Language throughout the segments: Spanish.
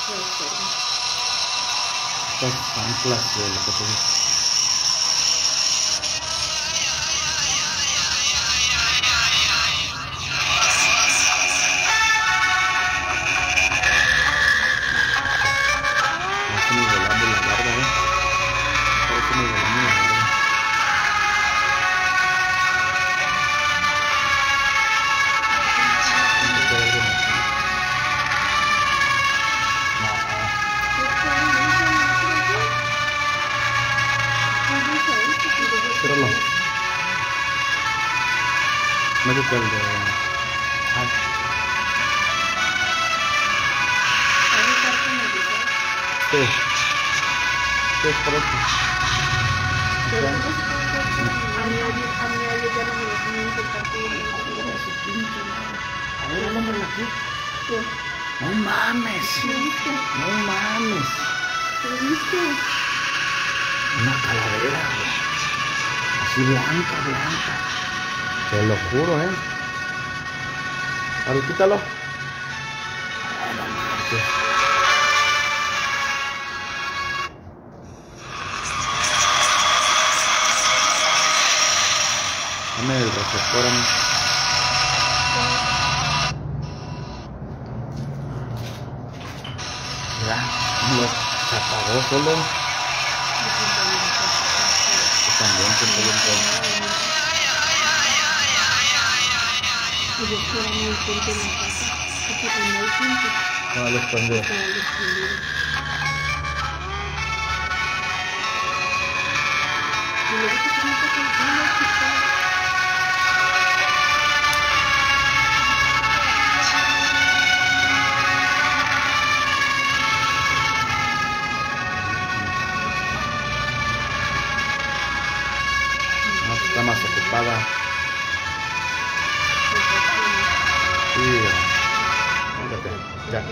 Estas chanclas de lo que te digo. Estamos volando la barba, estamos volando la barba. Espéralo. Métete el de... Ay. Sí. Sí, es por eso. A ver, háblamelo aquí. No mames. No mames. Una calavera, güey. Así blanca, blanca. Te lo juro, A ver, quítalo. Ay, no manches. Dame el receptor, Mira, se apagó solo. También no lo esconde. Está más ocupada. Sí, ya.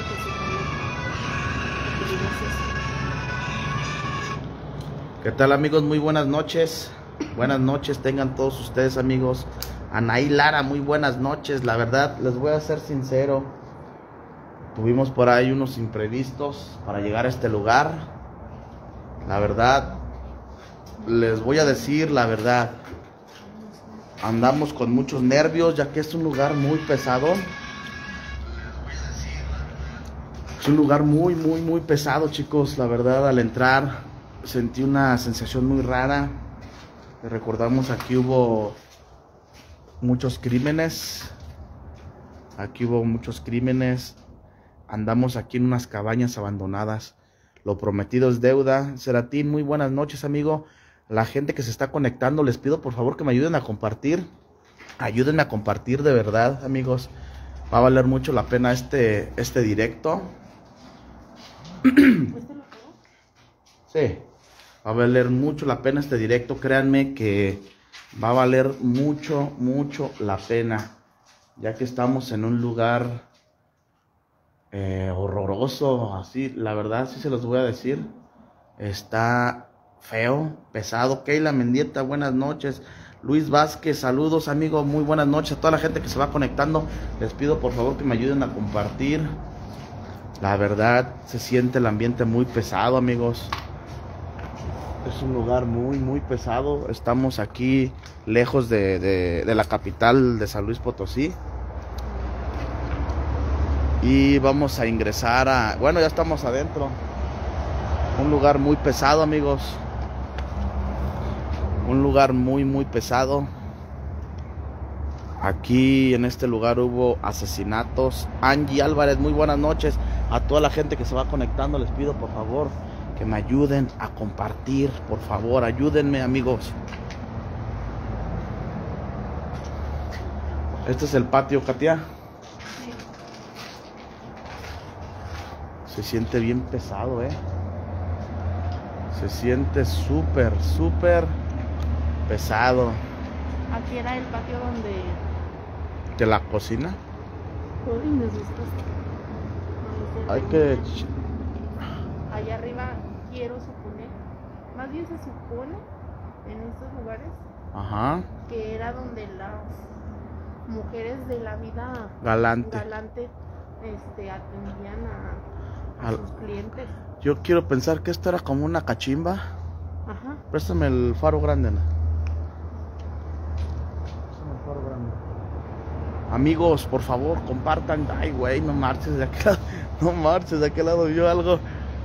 ¿Qué tal, amigos? Muy buenas noches. Buenas noches tengan todos ustedes, amigos. Anaí Lara, muy buenas noches. La verdad, les voy a ser sincero. Tuvimos por ahí unos imprevistos para llegar a este lugar. La verdad, les voy a decir la verdad. Andamos con muchos nervios, ya que es un lugar muy pesado. Es un lugar muy pesado, chicos. La verdad, al entrar sentí una sensación muy rara. Recordamos, aquí hubo muchos crímenes. Andamos aquí en unas cabañas abandonadas. Lo prometido es deuda. Seratín, muy buenas noches, amigo. La gente que se está conectando, les pido por favor que me ayuden a compartir. Ayúdenme a compartir, de verdad, amigos. Va a valer mucho la pena este directo. Sí, va a valer mucho la pena este directo. Créanme que va a valer mucho la pena, ya que estamos en un lugar horroroso. Así, la verdad, sí se los voy a decir. Está feo, pesado. Keila Mendieta, buenas noches. Luis Vázquez, saludos, amigo, muy buenas noches. A toda la gente que se va conectando, les pido por favor que me ayuden a compartir. La verdad, se siente el ambiente muy pesado, amigos. Es un lugar muy pesado. Estamos aquí lejos de la capital de San Luis Potosí. Y vamos a ingresar a... Bueno, ya estamos adentro. Un lugar muy pesado, amigos. Un lugar muy pesado. Aquí en este lugar hubo asesinatos. Angie Álvarez, muy buenas noches. A toda la gente que se va conectando, les pido por favor que me ayuden a compartir. Por favor, ayúdenme, amigos. Este es el patio, Katia. Se siente bien pesado, Se siente súper pesado. Aquí era el patio donde... ¿De la cocina? Uy, nos asustaste. Hay que... Allá arriba quiero suponer, más bien se supone en estos lugares, Ajá. que era donde las mujeres de la vida galante atendían a sus clientes. Yo quiero pensar que esto era como una cachimba. Ajá. Préstame el faro grande, ¿no? Préstame el faro grande. Amigos, por favor, compartan. Ay, güey, no marches de aquel lado. No marches de aquel lado. Vio algo.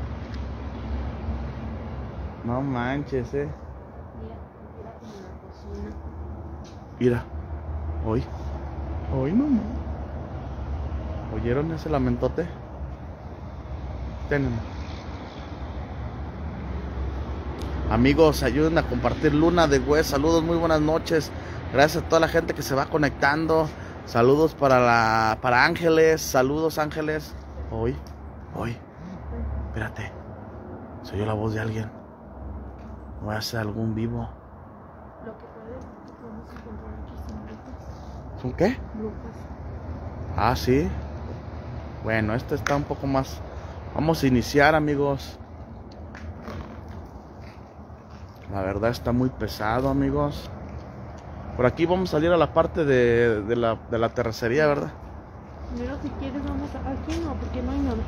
No manches, Mira como la cocina. Mira. Hoy. Hoy no mames. ¿Oyeron ese lamentote? Tienen. Amigos, ayuden a compartir. Luna de Güey, saludos, muy buenas noches. Gracias a toda la gente que se va conectando. Saludos para Ángeles. Saludos, Ángeles. Hoy. Espérate. Se oyó la voz de alguien. ¿No va a ser algún vivo? Lo que podemos encontrar aquí son brujas. ¿Son qué? Brujas. Ah, sí. Bueno, este está un poco más. Vamos a iniciar, amigos. La verdad está muy pesado, amigos. Por aquí vamos a salir a la parte de la terracería, ¿verdad? Pero si quieres vamos a... Aquí no, porque no hay nada.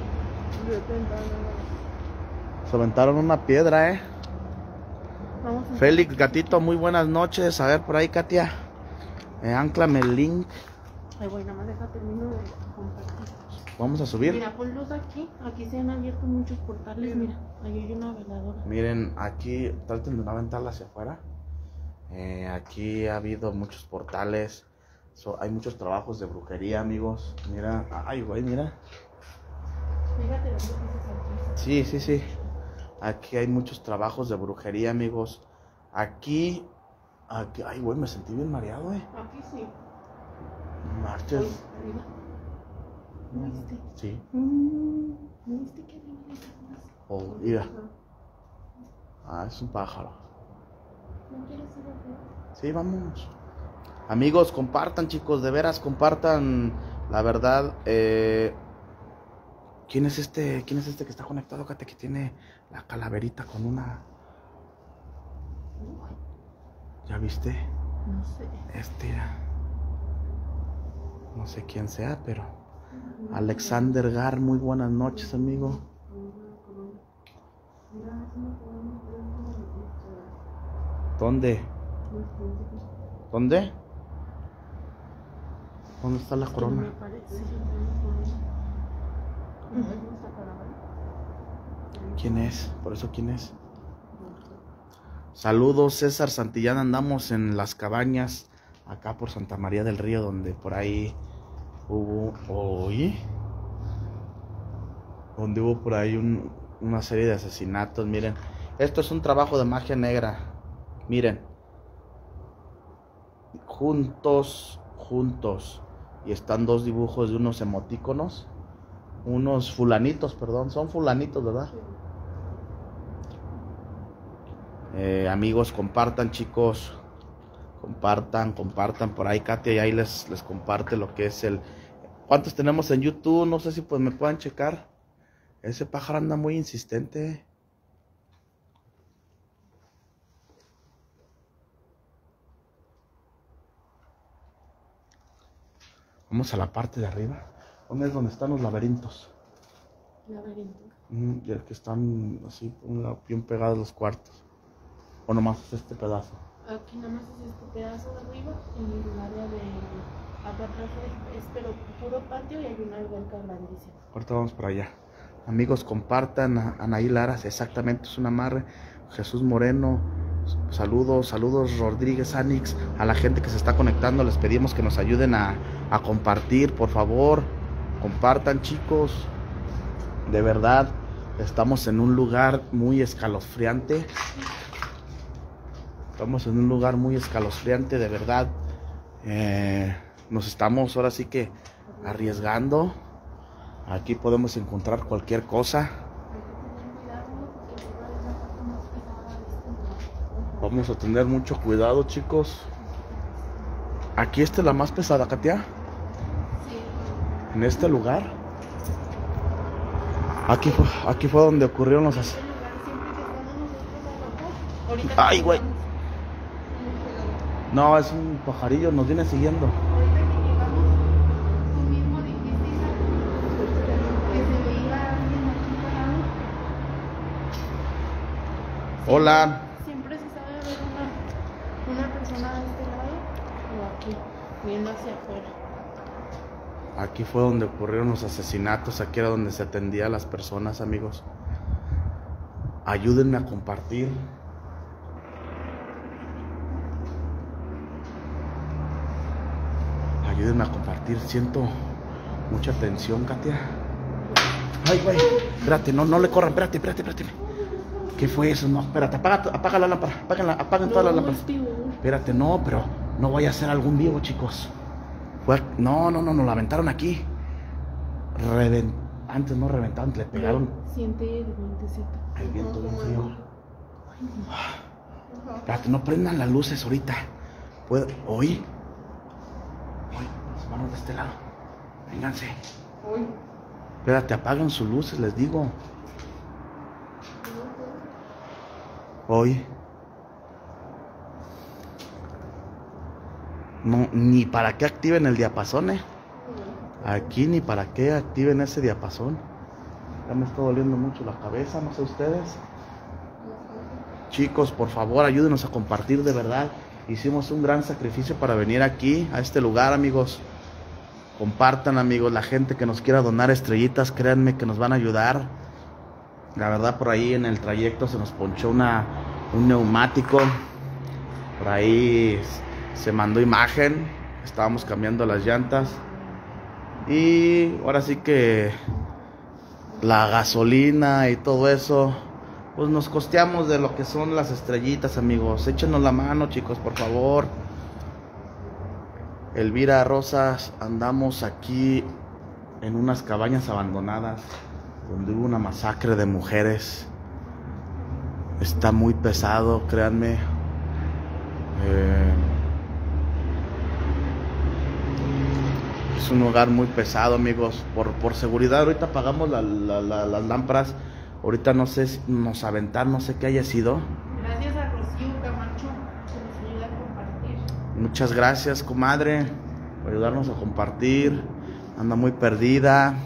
Se aventaron una piedra, ¿eh? Vamos a... Félix Gatito, muy buenas noches. A ver, por ahí, Katia. Ánclame el link. Ay, voy, nada más deja termino de compartir. Vamos a subir. Mira, ponlos aquí. Aquí se han abierto muchos portales. Mira, ahí hay una veladora. Miren, aquí traten de no aventarla hacia afuera. Aquí ha habido muchos portales. Hay muchos trabajos de brujería, amigos. Mira, ay, güey, mira. Fíjate las luces aquí. Sí. Aquí hay muchos trabajos de brujería, amigos. Aquí, ay, güey, me sentí bien mareado, Aquí sí. Marches. Ahí, arriba. ¿No viste? Sí. ¿No viste que arriba hay unas? Oh, mira. Ah, es un pájaro. ¿No quieres ir arriba? Sí, vamos. Amigos, compartan, chicos, de veras, compartan. La verdad, ¿quién es este que está conectado, Kate, que tiene la calaverita con una... ¿Ya viste? No sé. No sé quién sea, pero... Alexander Gar, muy buenas noches, amigo. ¿Dónde? ¿Dónde está la corona? Me parece. ¿Quién es? Por eso, ¿quién es? Saludos, César Santillán. Andamos en Las Cabañas, acá por Santa María del Río, donde por ahí hubo por ahí una serie de asesinatos. Miren, esto es un trabajo de magia negra. Miren, juntos, y están dos dibujos de unos emotíconos, unos fulanitos, perdón, son fulanitos, ¿verdad? Amigos, compartan, chicos, compartan por ahí. Katia y ahí les comparte lo que es ¿cuántos tenemos en YouTube? No sé si pues me puedan checar. Ese pájaro anda muy insistente. Vamos a la parte de arriba. ¿Dónde es donde están los laberintos? Laberinto. Ya que están así bien pegados los cuartos. ¿O nomás es este pedazo? Aquí nada más es este pedazo de arriba y el área de acá atrás es pero puro patio y hay una alberca grandísima. Ahorita vamos para allá. Amigos, compartan. Anaí Laras, exactamente, es un amarre. Jesús Moreno, saludos Rodríguez Anix, a la gente que se está conectando, les pedimos que nos ayuden a compartir, por favor, compartan, chicos, de verdad, estamos en un lugar muy escalofriante, de verdad, nos estamos ahora sí que arriesgando, aquí podemos encontrar cualquier cosa. Vamos a tener mucho cuidado, chicos. Aquí esta es la más pesada, Katia. Sí. En este lugar. Aquí fue donde ocurrieron los asesinatos. Ay, güey. No, es un pajarillo, nos viene siguiendo. Ahorita que llegamos, tú mismo dijiste que se veía alguien Hola. Siempre se sabe ver una persona de este lado o aquí, viendo hacia afuera. Aquí fue donde ocurrieron los asesinatos, aquí era donde se atendía a las personas, amigos. Ayúdenme a compartir. Ayúdenme a compartir, siento mucha tensión, Katia. Ay, güey, espérate, no le corran, espérate. ¿Qué fue eso? No, espérate, apaga la lámpara, apaguen todas las lámparas. Espérate, no, pero no vaya a ser algún vivo, chicos. No, nos la aventaron aquí. Antes no reventaron, le pegaron. Siente el vientecito. El viento bien frío. Espérate, no prendan las luces ahorita. ¿Oí? Las manos de este lado. Vénganse. Espérate, apaguen sus luces, les digo. Hoy. No, ni para qué activen el diapasón, Aquí ni para qué activen ese diapasón. Ya me está doliendo mucho la cabeza, no sé ustedes. Chicos, por favor, ayúdenos a compartir de verdad. Hicimos un gran sacrificio para venir aquí, a este lugar, amigos. Compartan, amigos, la gente que nos quiera donar estrellitas, créanme que nos van a ayudar. La verdad, por ahí en el trayecto se nos ponchó un neumático. Por ahí se mandó imagen. Estábamos cambiando las llantas. Y ahora sí que la gasolina y todo eso, pues nos costeamos de lo que son las estrellitas, amigos. Échenos la mano, chicos, por favor. Elvira Rosas, andamos aquí en unas cabañas abandonadas donde hubo una masacre de mujeres. Está muy pesado, créanme. Es un lugar muy pesado, amigos. Por seguridad, ahorita apagamos las lámparas. Ahorita no sé si nos aventaron, no sé qué haya sido. Gracias a Rocío Camacho que nos ayuda a compartir. Muchas gracias, comadre, por ayudarnos a compartir. Anda muy perdida.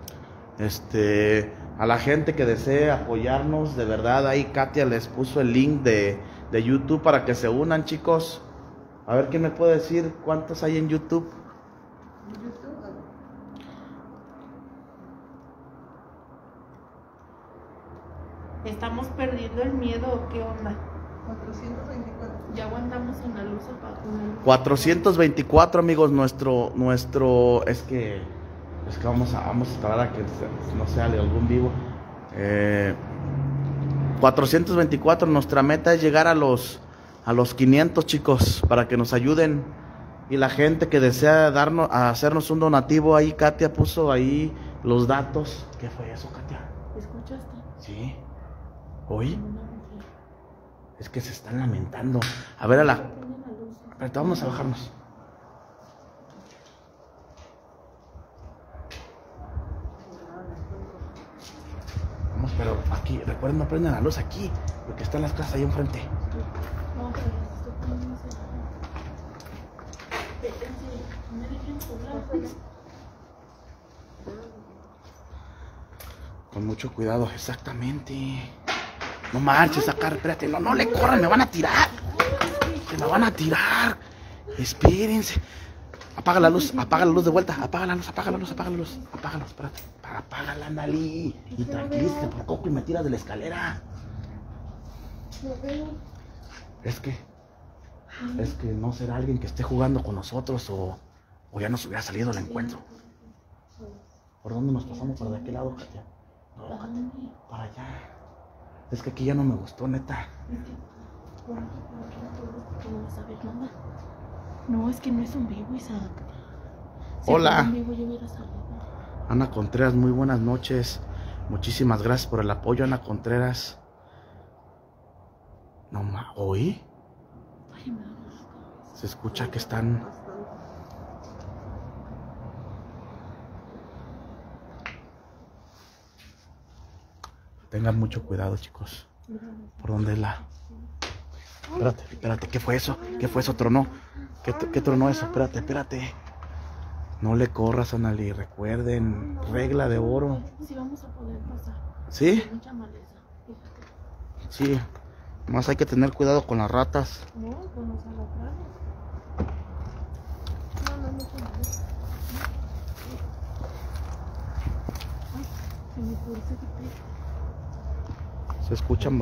A la gente que desee apoyarnos, de verdad, ahí Katia les puso el link de YouTube para que se unan, chicos. A ver, ¿quién me puede decir cuántos hay en YouTube? ¿Estamos perdiendo el miedo o qué onda? 424. Ya aguantamos en la luz apagada. 424, amigos, nuestro es que vamos a esperar a que no sea algún vivo. 424, nuestra meta es llegar a los 500, chicos, para que nos ayuden. Y la gente que desea hacernos un donativo, ahí Katia puso ahí los datos. ¿Qué fue eso, Katia? ¿Escuchaste? Sí. ¿Oí? Es que se están lamentando. A ver, Espérate, vamos a bajarnos. Vamos, pero aquí, recuerden, no prendan la luz aquí, porque están las casas ahí enfrente. No, pero esto no se me dejen sola. Con mucho cuidado, exactamente. No marches, sacar, espérate, no le corran, me van a tirar. Se me van a tirar. Espérense. Apaga la luz de vuelta. Apaga la luz. Apágala, espérate. Apágala, Nali. Y tranquilízate por poco y me tiras de la escalera. Es que no será alguien que esté jugando con nosotros o ya nos hubiera salido el encuentro. ¿Por dónde nos pasamos? ¿Para de aquel lado, Katia? No, Katia, para allá. Es que aquí ya no me gustó, neta. No vas a ver nada. No, es que no es un vivo, Isaac. Si Hola. fuera un vivo, yo hubiera salido. Ana Contreras, muy buenas noches. Muchísimas gracias por el apoyo, Ana Contreras. ¿Oí? Ay, me da la Se escucha que están... Tengan mucho cuidado, chicos. ¿Por dónde es la...? Espérate, ¿qué fue eso? ¿Tronó? ¿Qué tronó eso? Espérate. No le corras, Anali, recuerden, regla de oro. Sí, vamos a poder pasar. ¿Sí? Mucha maleza, fíjate. Sí. Más hay que tener cuidado con las ratas. No, con los alacranes. No, no, no, no. Ay, se me fue ese Se escuchan,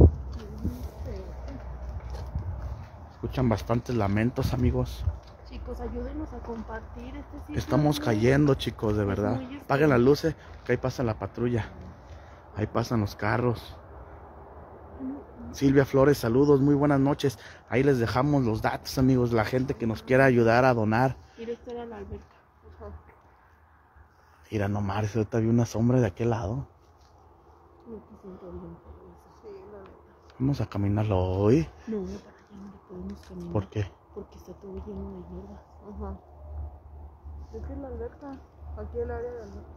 escuchan bastantes lamentos, amigos. Chicos, ayúdenos a compartir este sitio. Estamos cayendo, chicos, de verdad. Apaguen las luces, que ahí pasa la patrulla. Ahí pasan los carros. Silvia Flores, saludos, muy buenas noches. Ahí les dejamos los datos, amigos, la gente que nos quiera ayudar a donar. Mira, esta era la alberca. Mira nomás, ahorita vi una sombra de aquel lado. No te siento bien, Sí, la neta. Vamos a caminarlo hoy. no, para allá no le podemos caminar. ¿Por qué? Porque está todo lleno de hierba. Ajá. Esta es la alberca. Aquí el área de alberca.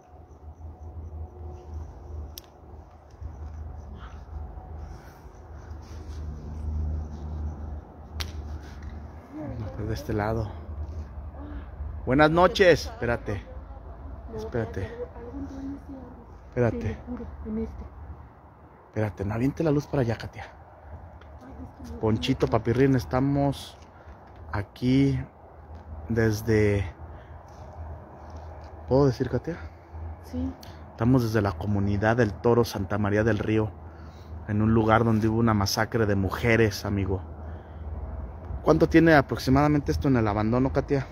De este lado. Buenas noches. Espérate. No, Espérate. algo entró en ese árbol. Espérate. Te lo juro, en este. Espérate, no aviente la luz para allá, Katia. Ay, es que no- Ponchito, Papirrín, estamos aquí desde... ¿Puedo decir, Katia? Sí. Estamos desde la comunidad del Toro Santa María del Río, en un lugar donde hubo una masacre de mujeres, amigo. ¿Cuánto tiene aproximadamente esto en el abandono, Katia?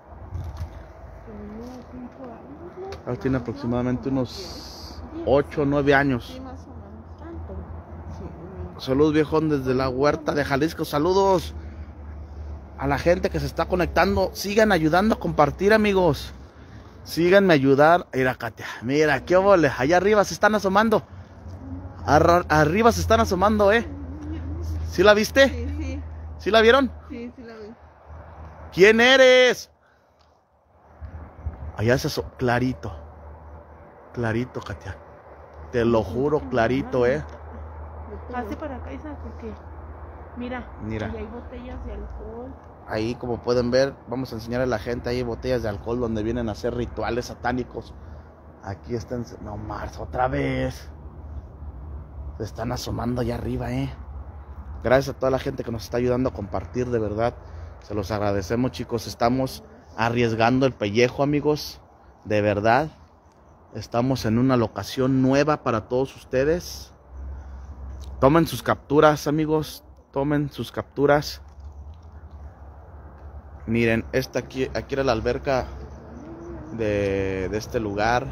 Tenía 5 años, ¿no? Ahora tiene aproximadamente unos 8 o 9 años. Sí, más o menos. Tanto. Sí. Saludos, viejón, desde la huerta de Jalisco. Saludos a la gente que se está conectando. Sigan ayudando a compartir, amigos. Síganme a ayudar. Mira, Katia, mira, qué ole. Allá arriba se están asomando. Arriba se están asomando, ¿eh? ¿Sí la viste? Sí, sí. ¿Sí la vieron? Sí, sí la vi. ¿Quién eres? Allá se asomó. Clarito. Clarito, Katia. Te lo juro, clarito, ¿eh? Pase para acá, Isa, porque mira, Mira. y hay botellas de alcohol. Ahí, como pueden ver, vamos a enseñar a la gente, ahí botellas de alcohol donde vienen a hacer rituales satánicos. Aquí están, no más, otra vez. Se están asomando allá arriba, Gracias a toda la gente que nos está ayudando a compartir, de verdad. Se los agradecemos, chicos. Estamos arriesgando el pellejo, amigos. De verdad. Estamos en una locación nueva para todos ustedes. Tomen sus capturas, amigos. Tomen sus capturas. Miren, esta aquí era la alberca de este lugar.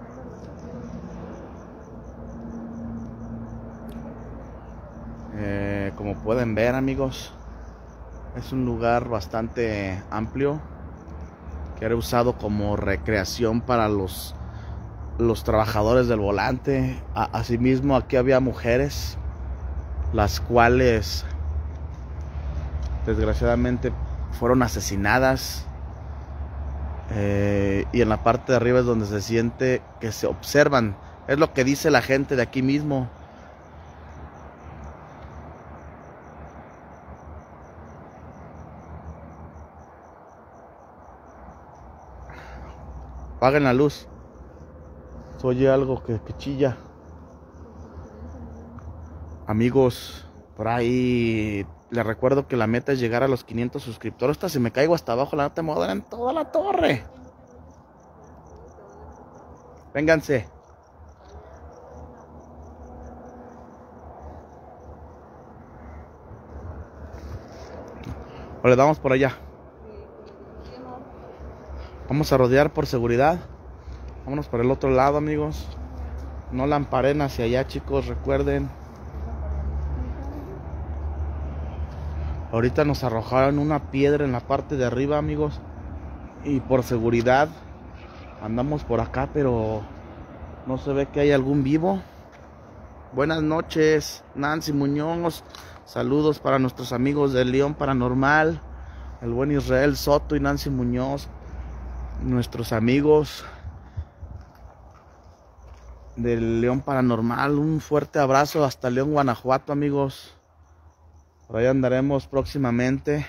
Como pueden ver, amigos, es un lugar bastante amplio que era usado como recreación para los trabajadores del volante. Asimismo, aquí había mujeres, las cuales desgraciadamente fueron asesinadas, y en la parte de arriba es donde se siente que se observan, es lo que dice la gente de aquí mismo. Apaguen la luz, se oye algo que chilla. Amigos, por ahí les recuerdo que la meta es llegar a los 500 suscriptores. Hasta si me caigo hasta abajo, la nota me voy a dar en toda la torre. Vénganse. O le damos por allá. Vamos a rodear por seguridad. Vámonos por el otro lado, amigos. No lamparen hacia allá, chicos, recuerden. Ahorita nos arrojaron una piedra en la parte de arriba, amigos. Y por seguridad andamos por acá, pero no se ve que hay algún vivo. Buenas noches, Nancy Muñoz. Saludos para nuestros amigos de León Paranormal, el buen Israel Soto y Nancy Muñoz. Nuestros amigos del León Paranormal, un fuerte abrazo hasta León, Guanajuato, amigos. Por ahí andaremos próximamente,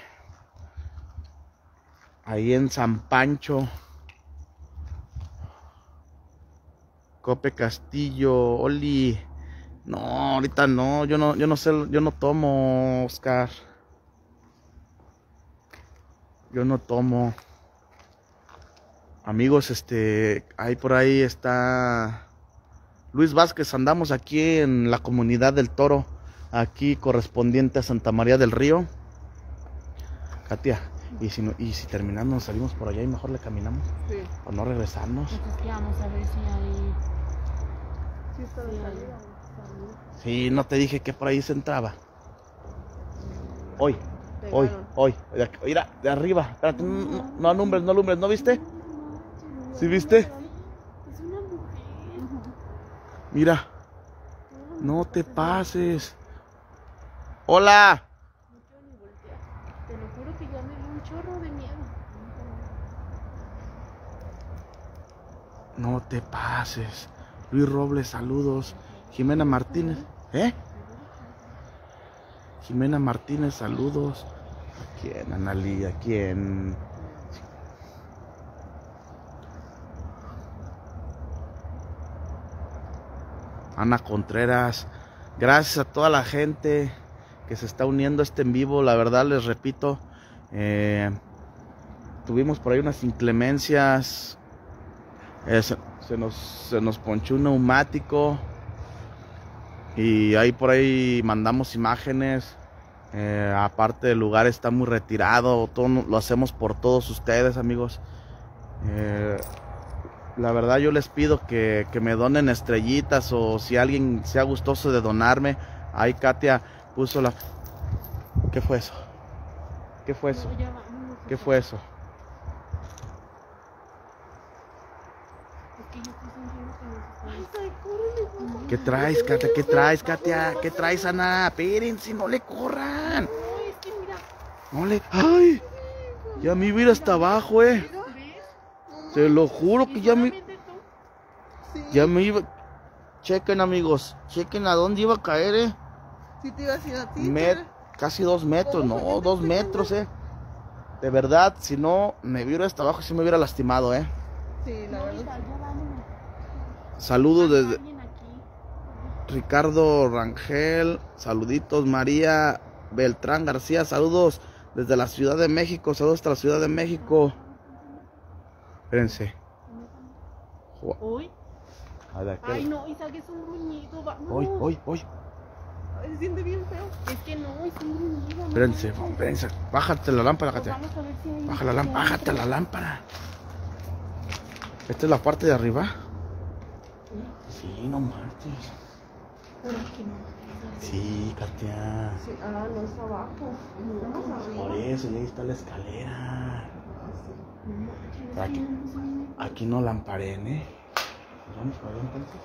ahí en San Pancho. Cope Castillo, Oli, No, ahorita no, yo no sé, yo no tomo, Oscar. Yo no tomo. Amigos, ahí por ahí está Luis Vázquez. Andamos aquí en la comunidad del Toro, aquí correspondiente a Santa María del Río. Katia, y si terminando nos salimos por allá y mejor le caminamos. Sí. O no regresarnos. Entonces que vamos a ver si hay... Sí, está de Sí, salida. Sí, no te dije que por ahí se entraba. Hoy, Pegaron. mira, de arriba. Espérate, no alumbres, ¿no viste? ¿Sí viste? Es una mujer. Mira, no te pases. Hola. No quiero ni voltear. Te lo juro que ya me dio un chorro de miedo. No te pases. Luis Robles, saludos. Jimena Martínez, Jimena Martínez, saludos. ¿A quién, Analí? ¿A quién? Ana Contreras. Gracias a toda la gente que se está uniendo a este en vivo. La verdad, les repito, tuvimos por ahí unas inclemencias. Se nos ponchó un neumático. Y ahí por ahí mandamos imágenes. Aparte el lugar está muy retirado. Todo lo hacemos por todos ustedes, amigos. La verdad yo les pido que me donen estrellitas, o si alguien sea gustoso de donarme. Ahí Katia puso la... ¿Qué fue eso? ¿Qué fue eso? No, ya vámonos. ¿Qué fue eso? Es que yo estoy sintiendo que nos están... ¡Ay, córrele, mamá! ¿Qué traes, Katia? ¿Qué traes, Katia? ¿Qué traes, Ana? Espérense, no le corran. No, es que mira. No le... ¡Ay! Ya me iba a ir hasta abajo, ¿Ves? Te lo juro que ¿Y ya me... solamente tú? Sí. Ya me iba... Chequen, amigos. Chequen a dónde iba a caer, Sí te iba a decir a ti. Casi 2 metros. No, 2 metros, De verdad, si no me hubiera hasta abajo, sí me hubiera lastimado, Sí, la No, verdad. hija, ya vámonos. Saludos ¿Hay desde alguien aquí? Ricardo Rangel. Saluditos, María Beltrán García. Saludos desde la Ciudad de México. Saludos hasta la Ciudad de México. Espérense. ¿Hoy? A ver, Ay, no, Isaac, es un gruñido. Vámonos. Hoy. Ay, se siente bien feo. Es que no, es un gruñido. no Espérense, manches. espérense. Bájate la lámpara, Pues Katia. vamos a ver si hay... Baja la si lámpara, hay bájate otro. la lámpara. ¿Esta es la parte de arriba? Sí, no manches. Pero que no. Sí, Katia. Sí, no es abajo. Estamos Por arriba. eso, y ahí está la escalera. No manches, Aquí, no sé. aquí no lampareen, ¿Nos vamos para allá entonces?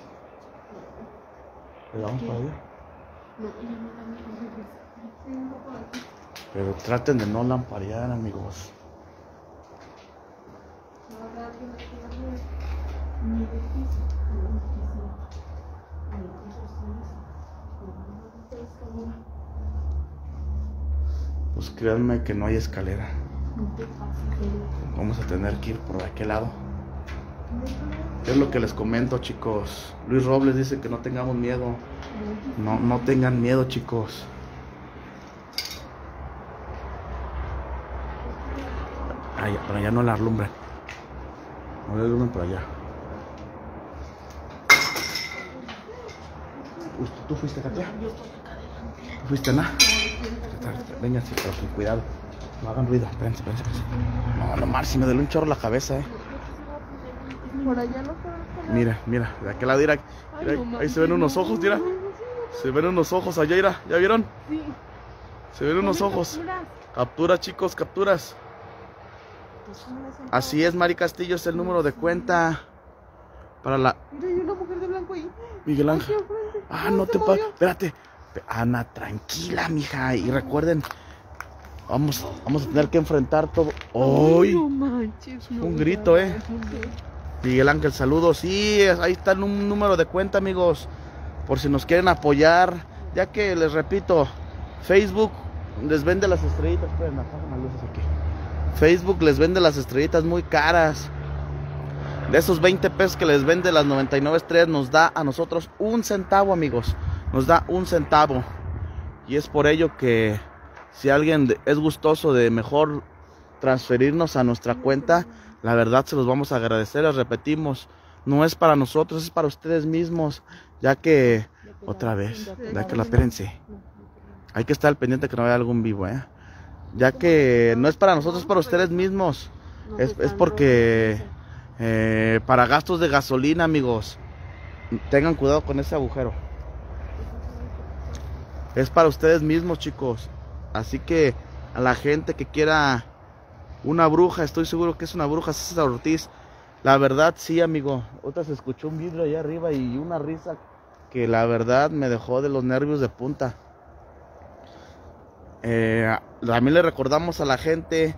¿Le vamos para allá? No, ya me da miedo regresar. Sí, un poco de aquí. Pero traten de no lamparear, amigos. No, habrá alguien aquí arriba. Ni del piso. No, es que sí. Ni del piso sí es. Pues créanme que no hay escalera. No te pases, Vamos a tener que ir por aquel lado. Es lo que les comento, chicos. Luis Robles dice que no tengamos miedo. No tengan miedo, chicos. Pero allá no la alumbren. No la alumbren por allá. ¿Tú fuiste, Katia? ¿Tú fuiste, Ana? Venga, sí, pero con cuidado. No hagan ruido. Espérense. No, Mar, si me duele un chorro la cabeza, Por allá no puedo. Mira, de aquel lado, mira, ahí se ven unos ojos, mira. Se ven unos ojos allá, mira, ¿ya vieron? Sí. Se ven unos Ponme ojos. capturas. Capturas, chicos, capturas. Así es, Mari Castillo, es el número de cuenta para la... Mira, hay una mujer de blanco ahí. Miguel Ángel. Aquí enfrente. Ah, no se te movió. pases. Espérate. Ana, tranquila, mija. Y recuerden, vamos a tener que enfrentar todo. ¡Hoy! No manches, no. Un grito, Miguel Ángel, saludos. Sí, ahí está un número de cuenta, amigos. Por si nos quieren apoyar. Ya que les repito, Facebook les vende las estrellitas. Esperen, apagan las luces aquí. Facebook les vende las estrellitas muy caras. De esos 20 pesos que les vende las 99 estrellas, nos da a nosotros 1 centavo, amigos. nos da un centavo. Y es por ello que si alguien es gustoso de mejor transferirnos a nuestra cuenta, la verdad se los vamos a agradecer. Les repetimos, no es para nosotros, es para ustedes mismos, ya que otra vez, ya que la espérense, hay que estar al pendiente que no haya algún vivo, ya que no es para nosotros, es para ustedes mismos, es porque para gastos de gasolina, amigos, tengan cuidado con ese agujero, es para ustedes mismos, chicos. Así que a la gente que quiera una bruja, estoy seguro que es una bruja, César Ortiz. La verdad sí, amigo. Otra se escuchó un vidrio allá arriba y una risa que la verdad me dejó de los nervios de punta. También le recordamos a la gente,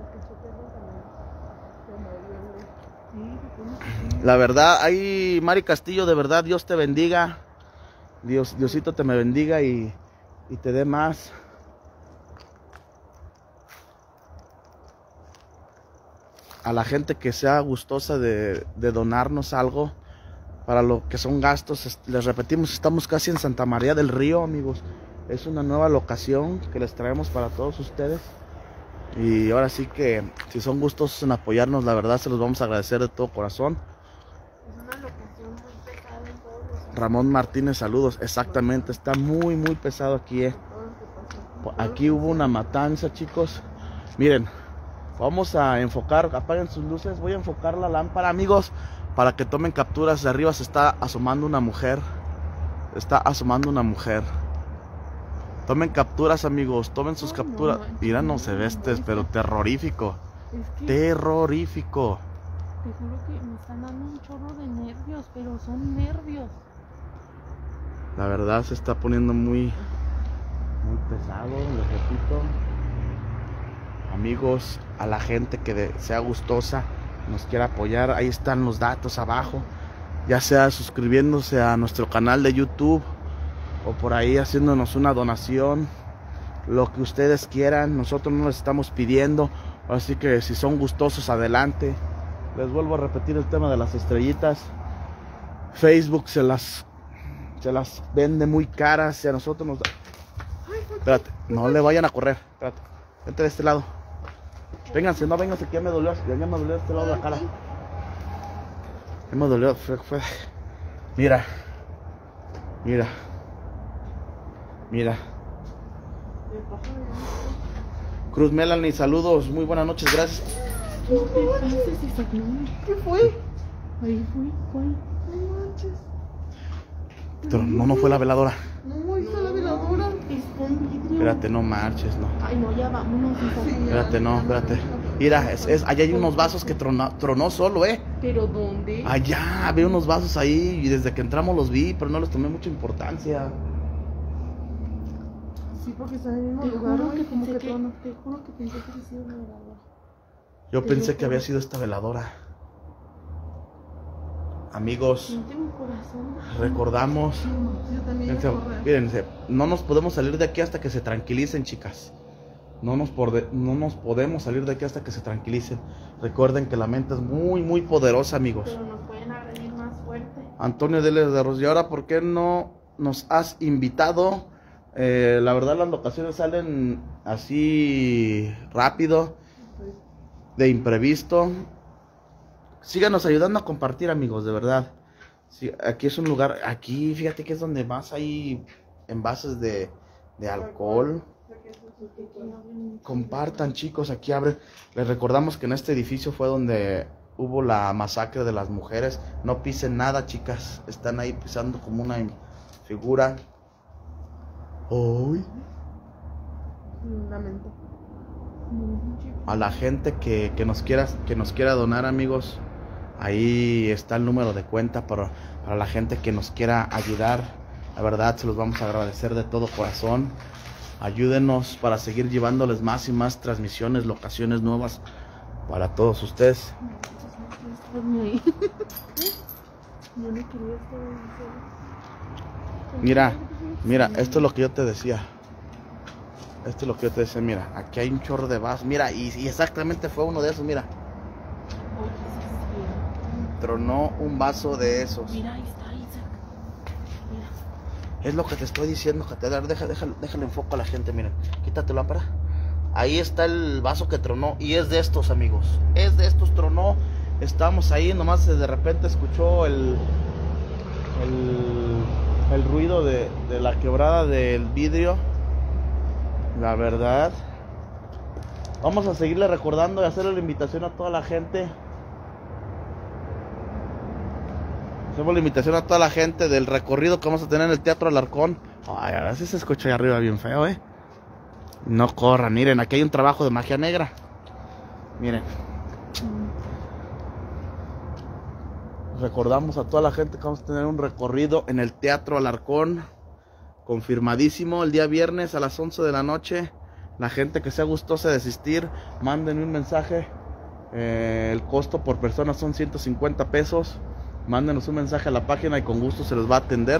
la verdad, ahí Mari Castillo, de verdad, Dios te bendiga. Diosito te me bendiga y te dé más. A la gente que sea gustosa de donarnos algo para lo que son gastos, les repetimos, estamos casi en Santa María del Río, amigos. Es una nueva locación que les traemos para todos ustedes. Y ahora sí que si son gustosos en apoyarnos, la verdad se los vamos a agradecer de todo corazón. Es una locación muy pesada en todos los... Ramón Martínez, saludos. Exactamente, está muy pesado aquí, Aquí hubo una matanza, chicos. Miren, vamos a enfocar, apaguen sus luces, voy a enfocar la lámpara, amigos, para que tomen capturas. De arriba se está asomando una mujer. Está asomando una mujer. Tomen capturas, amigos, tomen sus capturas. Mira, no se ve pero terrorífico. Es que terrorífico. te juro que me están dando un chorro de nervios, pero son nervios. La verdad se está poniendo muy pesado, les repito. Amigos, a la gente que sea gustosa, nos quiera apoyar, ahí están los datos abajo. Ya sea suscribiéndose a nuestro canal de YouTube o por ahí haciéndonos una donación, lo que ustedes quieran. Nosotros no les estamos pidiendo, así que si son gustosos, adelante. Les vuelvo a repetir el tema de las estrellitas. Facebook se las vende muy caras y a nosotros nos da... Espérate, no le vayan a correr, espérate, vente de este lado. Vénganse, no vénganse, que ya me dolió este lado de la cara. Ya me dolió, Mira. Cruz Melanie, saludos, muy buenas noches, gracias. ¿Qué fue? Ahí fue. No manches. Pero no fue la veladora. No, ahí está la veladora. Está en vidrio. Espérate, no marches, no. Ay, no, ya vámonos. Espérate, no, espérate. Mira, allá hay unos vasos que tronó solo, ¿Pero dónde? Allá, veo unos vasos ahí y desde que entramos los vi, pero no les tomé mucha importancia. Sí, porque está en el mismo Te lugar. juro que Ay, como pensé que que, trono. te juro que pensé que había sido una veladora. Yo pensé que había sido esta veladora. Amigos, Siente mi corazón. recordamos. Yo también Fíjense, iba a correr. fíjense, no nos podemos salir de aquí hasta que se tranquilicen, chicas. No nos podemos salir de aquí hasta que se tranquilicen. Recuerden que la mente es muy poderosa, amigos. Pero nos pueden agredir más fuerte. Antonio Deles de Arroz, y ahora, ¿por qué no nos has invitado? La verdad, las locaciones salen así rápido, de imprevisto. Síganos ayudando a compartir, amigos, de verdad. Sí, aquí es un lugar, aquí fíjate que es donde más hay envases de alcohol. Compartan, chicos, aquí abren. Les recordamos que en este edificio fue donde hubo la masacre de las mujeres. No pisen nada, chicas. Están ahí pisando como una figura. Uy. Lamento. A la gente que nos quiera donar, amigos, ahí está el número de cuenta para la gente que nos quiera ayudar. La verdad, se los vamos a agradecer de todo corazón. Ayúdenos para seguir llevándoles más y más transmisiones, locaciones nuevas para todos ustedes. Yo no quería estar Mira, esto es lo que yo te decía. Mira, aquí hay un chorro de vasos. Mira, y exactamente fue uno de esos, mira. Tronó un vaso de esos. Mira, ahí está, Isaac. Mira. Es lo que te estoy diciendo, Catedral. Déjale enfoco a la gente, miren. Quita tu lámpara. Ahí está el vaso que tronó. Y es de estos, amigos. Es de estos, tronó. Estábamos ahí, nomás de repente escuchó el ruido de la quebrada del vidrio. La verdad. Vamos a seguirle recordando y hacerle la invitación a toda la gente. Hacemos la invitación a toda la gente del recorrido que vamos a tener en el Teatro Alarcón. Ay, ahora sí se escucha ahí arriba bien feo, No corran, miren, aquí hay un trabajo de magia negra. Miren. Recordamos a toda la gente que vamos a tener un recorrido en el Teatro Alarcón. Confirmadísimo el día viernes a las 11 de la noche. La gente que sea gustosa de asistir, mándenme un mensaje. El costo por persona son 150 pesos. Mándenos un mensaje a la página y con gusto se les va a atender.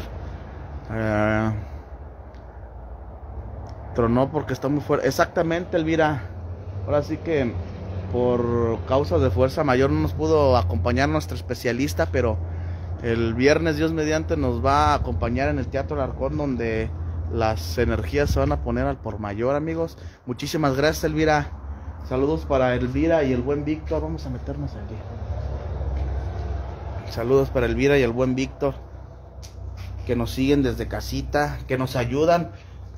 Tronó porque está muy fuerte. Exactamente, Elvira. Ahora sí que por causas de fuerza mayor no nos pudo acompañar nuestro especialista, pero el viernes, Dios mediante, nos va a acompañar en el Teatro Alarcón, donde las energías se van a poner al por mayor, amigos. Muchísimas gracias, Elvira. Saludos para Elvira y el buen Víctor. Vamos a meternos aquí. Saludos para Elvira y el buen Víctor, que nos siguen desde casita, que nos ayudan.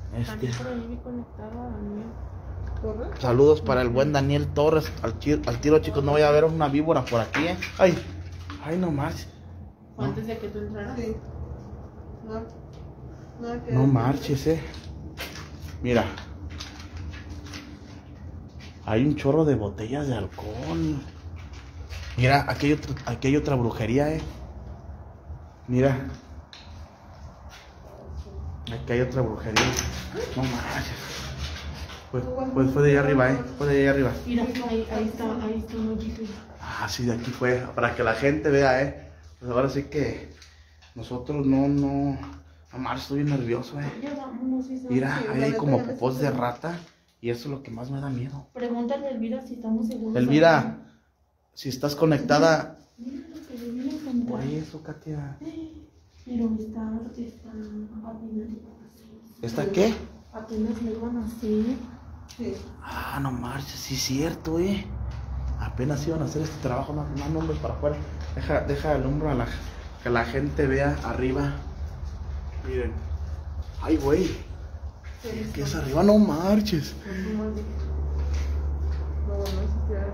Saludos para el buen Daniel Torres. Al tiro, chicos, no voy a ver una víbora por aquí, Ay, no más. Antes de que tú entraras. Sí. No marches, Mira. Hay un chorro de botellas de alcohol. Mira, aquí hay otra brujería, Mira. Aquí hay otra brujería. No manches. Pues fue de allá arriba, Fue de allá arriba. Mira, ahí está uno difícil. Ah, sí, de aquí fue. Para que la gente vea, Pues ahora sí que nosotros no. Amar, estoy bien nervioso, Mira, ahí hay como popós de rata. Y eso es lo que más me da miedo. Pregúntale a Elvira si estamos seguros. Elvira, si estás conectada. Mira lo que le viene a contar. Oye, eso, Katia. Pero está apenas. ¿Está qué? Apenas le iban a hacer. Sí. Ah, no marches, sí es cierto, Apenas iban a hacer este trabajo, no nombres para afuera. Deja el hombro que la gente vea arriba. Miren. Ay, güey. ¿Qué es arriba? No marches. No, no siquiera.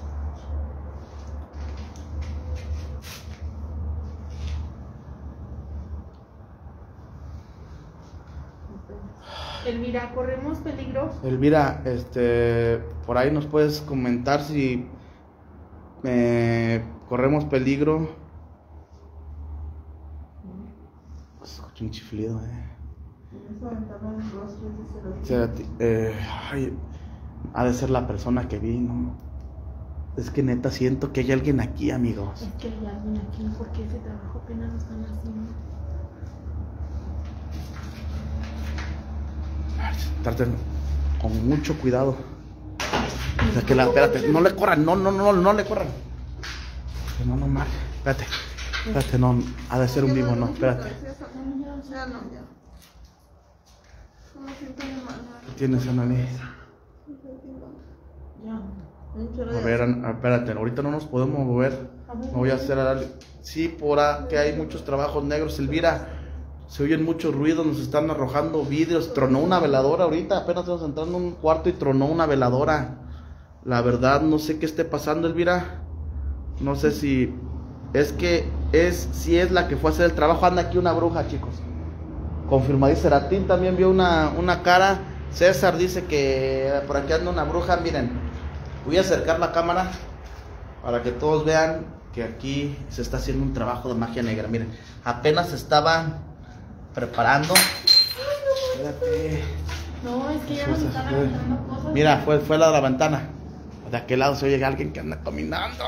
Elvira, ¿corremos peligro? Elvira, por ahí nos puedes comentar si corremos peligro. Escucho un chiflido, Ay, ha de ser la persona que vi, ¿no? Es que neta siento que hay alguien aquí, amigos. Es que hay alguien aquí porque ese trabajo apenas lo están haciendo. Traten con mucho cuidado. O sea, que espérate, no le corran, no le corran. No, mal. Espérate, no, ha de ser un vivo, no, espérate. Ya no, ya. No me siento muy mal. ¿Qué tienes, Anani? Ya. A ver, espérate, ahorita no nos podemos mover. No voy a hacer Sí, por que hay muchos trabajos negros, Elvira. Se oyen muchos ruidos, nos están arrojando vidrios. Tronó una veladora ahorita, apenas estamos entrando en un cuarto y tronó una veladora. La verdad, no sé qué esté pasando, Elvira. No sé si es la que fue a hacer el trabajo. Anda aquí una bruja, chicos. Confirmadísimo. Seratín también vio una cara. César dice que por aquí anda una bruja. Miren, voy a acercar la cámara para que todos vean que aquí se está haciendo un trabajo de magia negra. Miren, apenas estaban preparando. Espérate. No, es que ya nos están aventando cosas. Mira, fue la de la ventana. De aquel lado se oye alguien que anda caminando.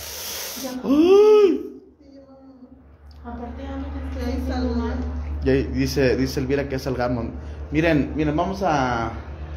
¡Uy! Aparte ya no Ahí salgo. Y dice Elvira que salgamos. Miren, vamos a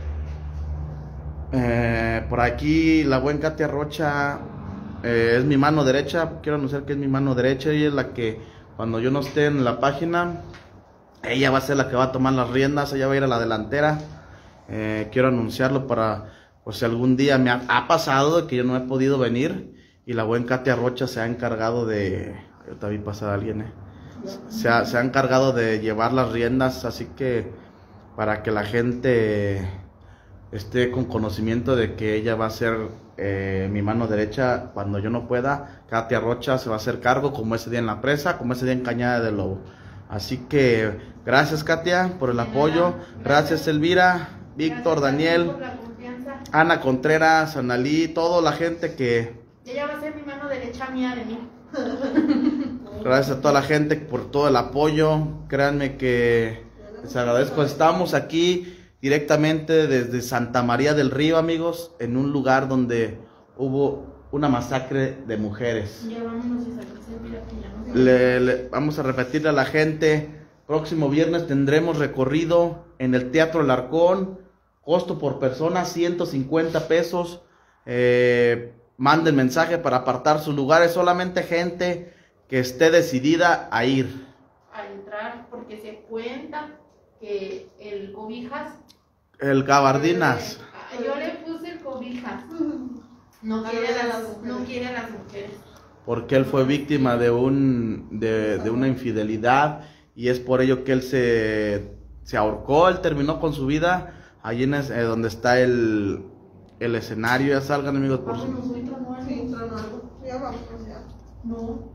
por aquí la buen Katia Rocha es mi mano derecha. Quiero anunciar que es mi mano derecha. Ella es la que cuando yo no esté en la página ella va a ser la que va a tomar las riendas, ella va a ir a la delantera. Quiero anunciarlo para, pues si algún día me ha pasado de que yo no he podido venir y la buena Katia Rocha se ha encargado de, yo también pasa a alguien, se ha encargado de llevar las riendas, así que para que la gente esté con conocimiento de que ella va a ser mi mano derecha cuando yo no pueda. Katia Rocha se va a hacer cargo, como ese día en la presa, como ese día en Cañada del Lobo. Así que gracias, Katia, por el apoyo. Gracias, Elvira, Víctor, Daniel, Ana Contreras, Analí, toda la gente que... Ella va a ser mi mano derecha mía de mí. Gracias a toda la gente por todo el apoyo. Créanme que les agradezco. Estamos aquí directamente desde Santa María del Río, amigos, en un lugar donde hubo una masacre de mujeres. Ya vámonos a Elvira. Vamos a repetirle a la gente, próximo viernes tendremos recorrido en el Teatro El Arcón, costo por persona 150 pesos. Manden mensaje para apartar sus lugares, solamente gente que esté decidida a ir. A entrar, porque se cuenta que el Cobijas... El Gabardinas. Yo le puse el Cobijas. No quiere a las mujeres. Porque él fue víctima de una infidelidad y es por ello que él se ahorcó, él terminó con su vida. Allí en donde está el escenario, ya salgan, amigos, por Sí, tronó algo. Ya vamos, ya. No.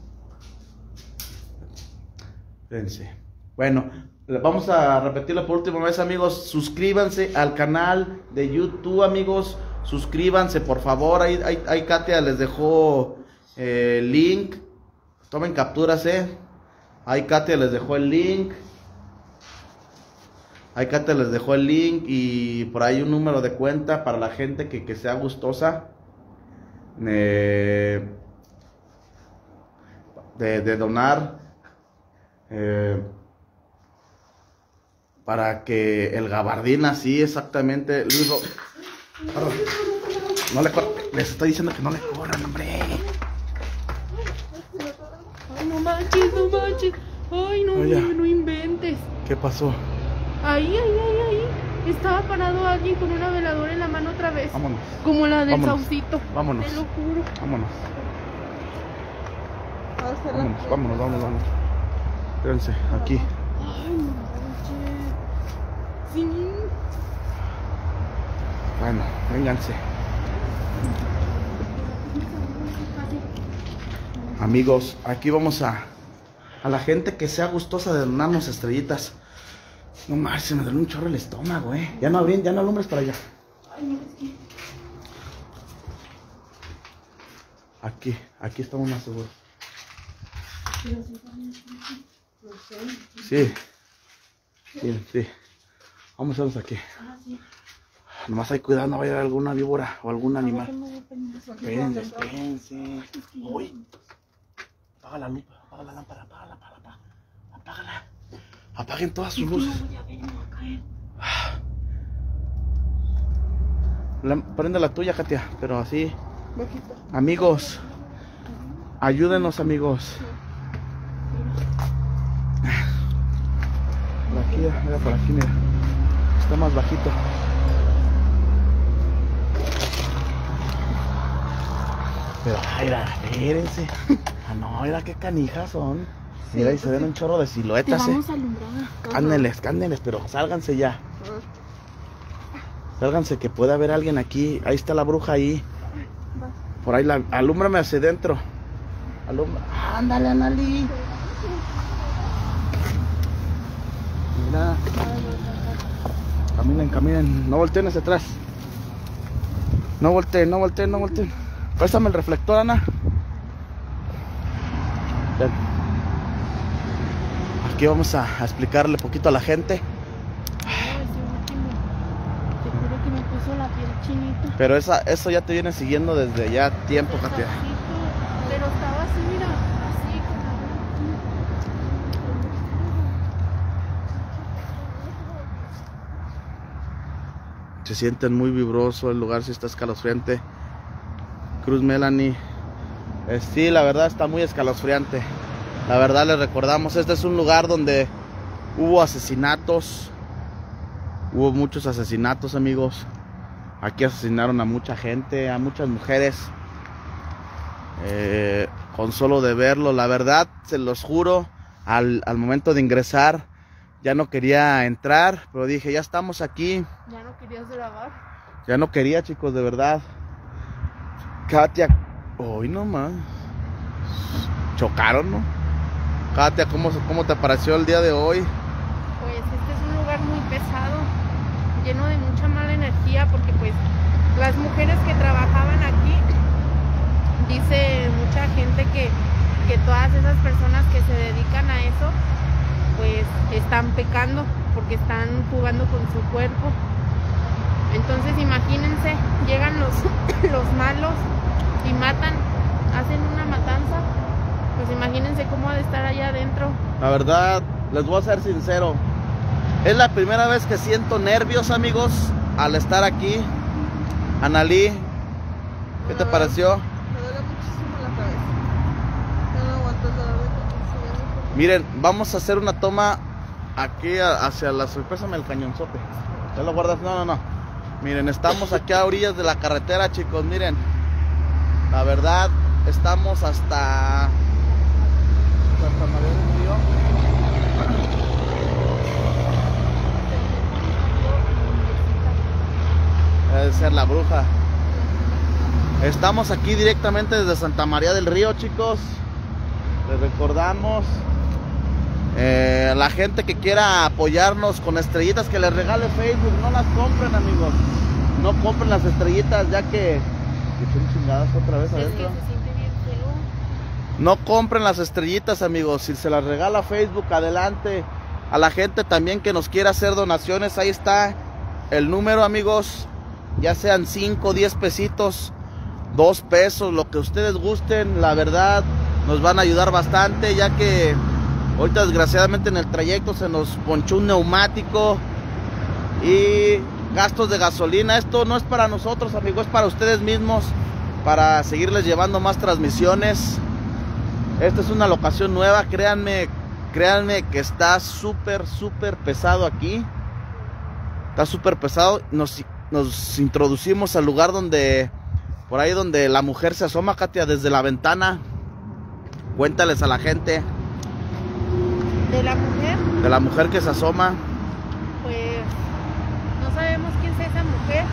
Fíjense. Bueno, vamos a repetirlo por última vez, amigos. Suscríbanse al canal de YouTube, amigos. Suscríbanse, por favor. Ahí Katia les dejó link. Tomen capturas, Ahí Katia les dejó el link. Ahí Katia les dejó el link y por ahí un número de cuenta para la gente que sea gustosa de donar para que el Gabardina, sí, exactamente. Luis, no le les estoy diciendo que no le corran, hombre. Ay, no manches, no manches. Ay, no, Oye. no inventes. ¿Qué pasó? Ahí. Estaba parado alguien con una veladora en la mano otra vez. Vámonos. Como la del Vámonos. Saucito. Vámonos. Te lo juro. Vámonos. Vámonos. Espérense, aquí. Ay, no manches. Sí. Bueno, vénganse. Amigos, aquí vamos a la gente que sea gustosa de donarnos estrellitas. No más, se me duele un chorro el estómago, Ya no alumbres para allá. Ay, no, es que... Aquí estamos más seguros. Pero sí, no Sí. sé. Sí. Vamos a hacernos aquí. Ah, sí. Nomás hay cuidado, no vaya a haber alguna víbora o algún animal. Espérense. Espérense. Uy. Apaga la luz, apaga la lámpara, apágala. Apaguen todas sus luces. Prende la tuya, Katia, pero así. Bajito. Amigos, ayúdenos, amigos. Por aquí, mira, por aquí, mira. Está más bajito. Pero, mira, espérense. No, mira qué canijas son. Mira, y se ven un chorro de Te siluetas, vamos a alumbrar. Cándenles, pero sálganse ya. Sálganse que puede haber alguien aquí. Ahí está la bruja ahí. Por ahí, alúmbrame hacia adentro. Ándale, Anali. Mira. Caminen. No volteen hacia atrás. No volteen. Préstame el reflector, Ana. Ven. Aquí vamos a explicarle poquito a la gente. Te juro que me puso la piel chinita. Pero eso ya te viene siguiendo desde ya tiempo, Katia. Pero estaba así, mira, así con la Se sienten muy vibroso, el lugar sí está escalofriante. Cruz Melanie. Sí, la verdad está muy escalofriante. La verdad les recordamos, este es un lugar donde Hubo asesinatos. Hubo muchos asesinatos, amigos. Aquí asesinaron a mucha gente, a muchas mujeres. Con solo de verlo, la verdad, se los juro, al momento de ingresar, ya no quería entrar, pero dije, ya estamos aquí. Ya no querías grabar. Ya no quería, chicos, de verdad. Katia, hoy nomás. Chocaron, ¿no? Katia, ¿cómo te pareció el día de hoy? Pues este es un lugar muy pesado, lleno de mucha mala energía, porque pues las mujeres que trabajaban aquí, dice mucha gente que todas esas personas que se dedican a eso, pues están pecando, porque están jugando con su cuerpo. Entonces imagínense, llegan los malos y matan, hacen una matanza. Pues imagínense cómo ha de estar allá adentro. La verdad, les voy a ser sincero, es la primera vez que siento nervios, amigos, al estar aquí. Analí, ¿qué te pareció? Me duele muchísimo la cabeza. Ya no aguanto el dolor de cabeza. Miren, vamos a hacer una toma aquí hacia la sorpresa el cañonzote. ¿Ya lo guardas? No. Miren, estamos aquí a orillas de la carretera, chicos. Miren, la verdad, estamos hasta Santa María del Río. Debe ser la bruja. Estamos aquí directamente desde Santa María del Río, chicos. Les recordamos, la gente que quiera apoyarnos con estrellitas que les regale Facebook, no las compren, amigos. No compren las estrellitas, ya que son chingadas otra vez Es que adentro. se siente bien feo. No compren las estrellitas, amigos. Si se las regala Facebook, adelante. A la gente también que nos quiera hacer donaciones, ahí está el número, amigos. Ya sean 5, 10 pesitos, 2 pesos, lo que ustedes gusten. La verdad, nos van a ayudar bastante, ya que ahorita desgraciadamente en el trayecto se nos ponchó un neumático y gastos de gasolina. Esto no es para nosotros, amigos, es para ustedes mismos, para seguirles llevando más transmisiones. Esta es una locación nueva, créanme que está súper pesado aquí. Está súper pesado. Nos introducimos al lugar donde, por ahí donde la mujer se asoma, Katia, desde la ventana. Cuéntales a la gente. De la mujer, De la mujer que se asoma. pues no sabemos quién es esa mujer.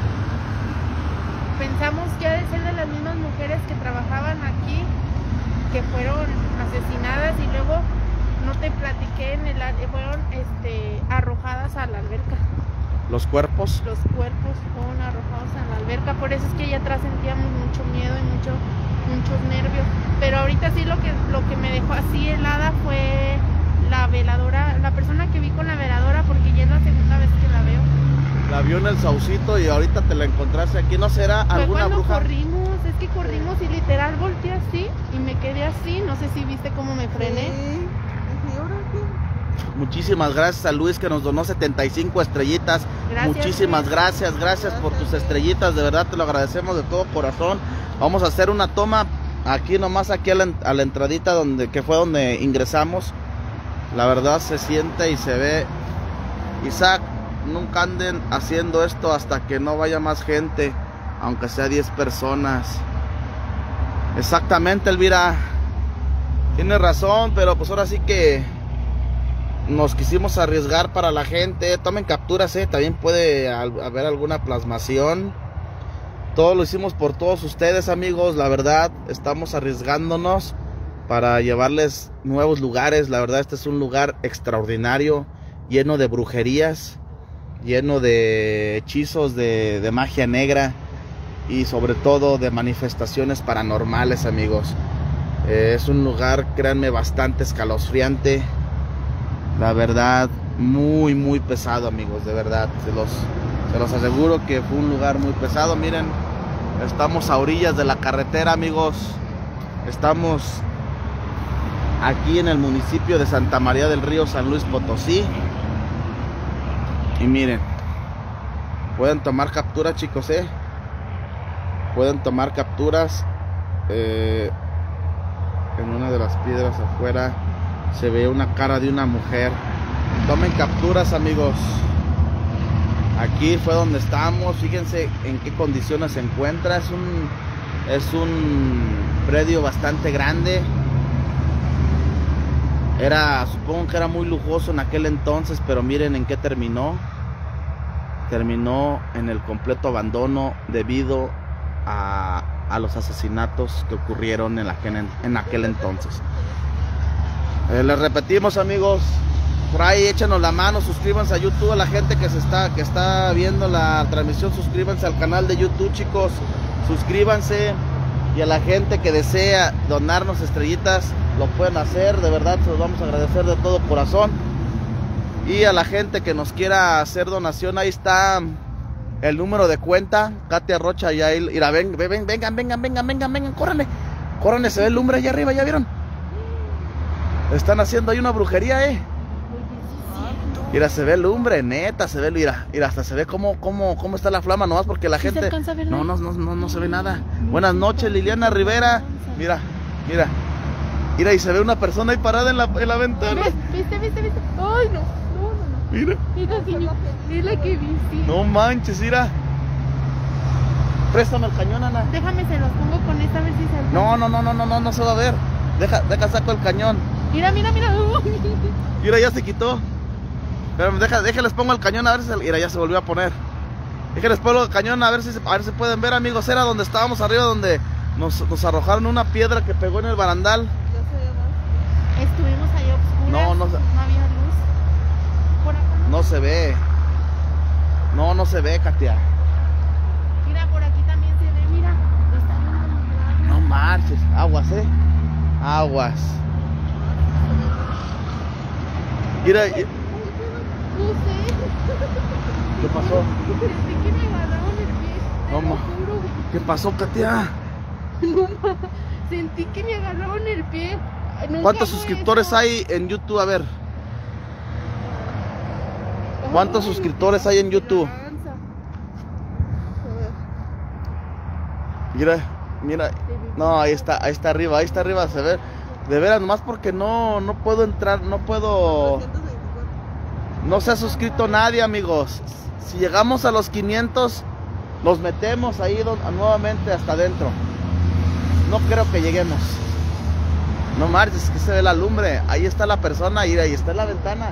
Pensamos que ha de ser de las mismas mujeres que trabajaban aquí, que fueron asesinadas y luego no te platiqué fueron arrojadas a la alberca. Los cuerpos. Los cuerpos fueron arrojados a la alberca, por eso es que allá atrás sentíamos mucho miedo y muchos nervios. Pero ahorita sí lo que me dejó así helada fue la veladora, la persona que vi con la veladora, porque ya es la segunda vez que la veo. La vio en el Saucito y ahorita te la encontraste aquí. ¿No será Fue alguna cuando bruja? corrimos, es que corrimos y literal volteé así y me quedé así, no sé si viste cómo me frené. Sí. ¿Y ahora qué? Muchísimas gracias a Luis que nos donó 75 estrellitas. Gracias, Muchísimas Luis. gracias por tus estrellitas, de verdad te lo agradecemos de todo corazón. Vamos a hacer una toma aquí nomás, aquí a la entradita que fue donde ingresamos. La verdad se siente y se ve. Isaac, nunca anden haciendo esto hasta que no vaya más gente, aunque sea 10 personas. Exactamente, Elvira, tienes razón, pero pues ahora sí que nos quisimos arriesgar para la gente. Tomen capturas, también puede haber alguna plasmación. Todo lo hicimos por todos ustedes, amigos. La verdad, estamos arriesgándonos para llevarles nuevos lugares. La verdad, este es un lugar extraordinario, lleno de brujerías, lleno de hechizos, de magia negra y sobre todo de manifestaciones paranormales, amigos. Es un lugar, créanme, bastante escalofriante. La verdad, muy pesado, amigos, de verdad. Se los aseguro que fue un lugar muy pesado. Miren, estamos a orillas de la carretera, amigos. Estamos aquí en el municipio de Santa María del Río, San Luis Potosí. Y miren, pueden tomar capturas, chicos, pueden tomar capturas. En una de las piedras afuera se ve una cara de una mujer. Tomen capturas, amigos. Aquí fue donde estamos. Fíjense en qué condiciones se encuentra. Es un predio bastante grande. Supongo que era muy lujoso en aquel entonces, pero miren en qué terminó. Terminó en el completo abandono debido a los asesinatos que ocurrieron en aquel entonces. Les repetimos, amigos, por ahí échanos la mano, suscríbanse a YouTube. A la gente que está viendo la transmisión, suscríbanse al canal de YouTube, chicos, suscríbanse. Y a la gente que desea donarnos estrellitas, lo pueden hacer, de verdad se los vamos a agradecer de todo corazón. Y a la gente que nos quiera hacer donación, ahí está el número de cuenta, Katia Rocha. Y ahí, mira, vengan, córranle, se ve el lumbre allá arriba, ¿ya vieron? Están haciendo ahí una brujería, Mira, se ve el lumbre, neta, se ve, mira, hasta se ve cómo está la flama, nomás porque la gente... No se ve nada. Buenas noches, Liliana Rivera. Mira, y se ve una persona ahí parada en la ventana. ¿Viste? Ay, no. Mira. Mira que viste. No manches, mira. Préstame el cañón, Ana. Déjame, se los pongo con esta, a ver si se alcanza. No se va a ver. Deja saco el cañón. Mira. Mira, ya se quitó. Pero déjales pongo el cañón a ver si mira, ya se volvió a poner. Déjales pongo el cañón a ver si pueden ver, amigos. Era donde estábamos arriba, donde nos arrojaron una piedra que pegó en el barandal. Estuvimos ahí oscuras. No había luz. Por acá no se ve. No se ve, Katia. Mira, por aquí también se ve, mira. Está bien. No marches. Aguas, aguas. Mira. No sé. ¿Qué pasó? Sentí que me agarraron el pie. No, juro. ¿Qué pasó, Katia? No, sentí que me agarraron el pie. ¿Cuántos suscriptores hay en YouTube? A ver. ¿Cuántos suscriptores hay en YouTube? Mira. No, ahí está arriba, se ve. De veras, nomás porque no puedo entrar, no puedo. No se ha suscrito nadie, amigos. Si llegamos a los 500, nos metemos ahí nuevamente hasta adentro. No creo que lleguemos. No marches, que se ve la lumbre. Ahí está la persona, y ahí está en la ventana.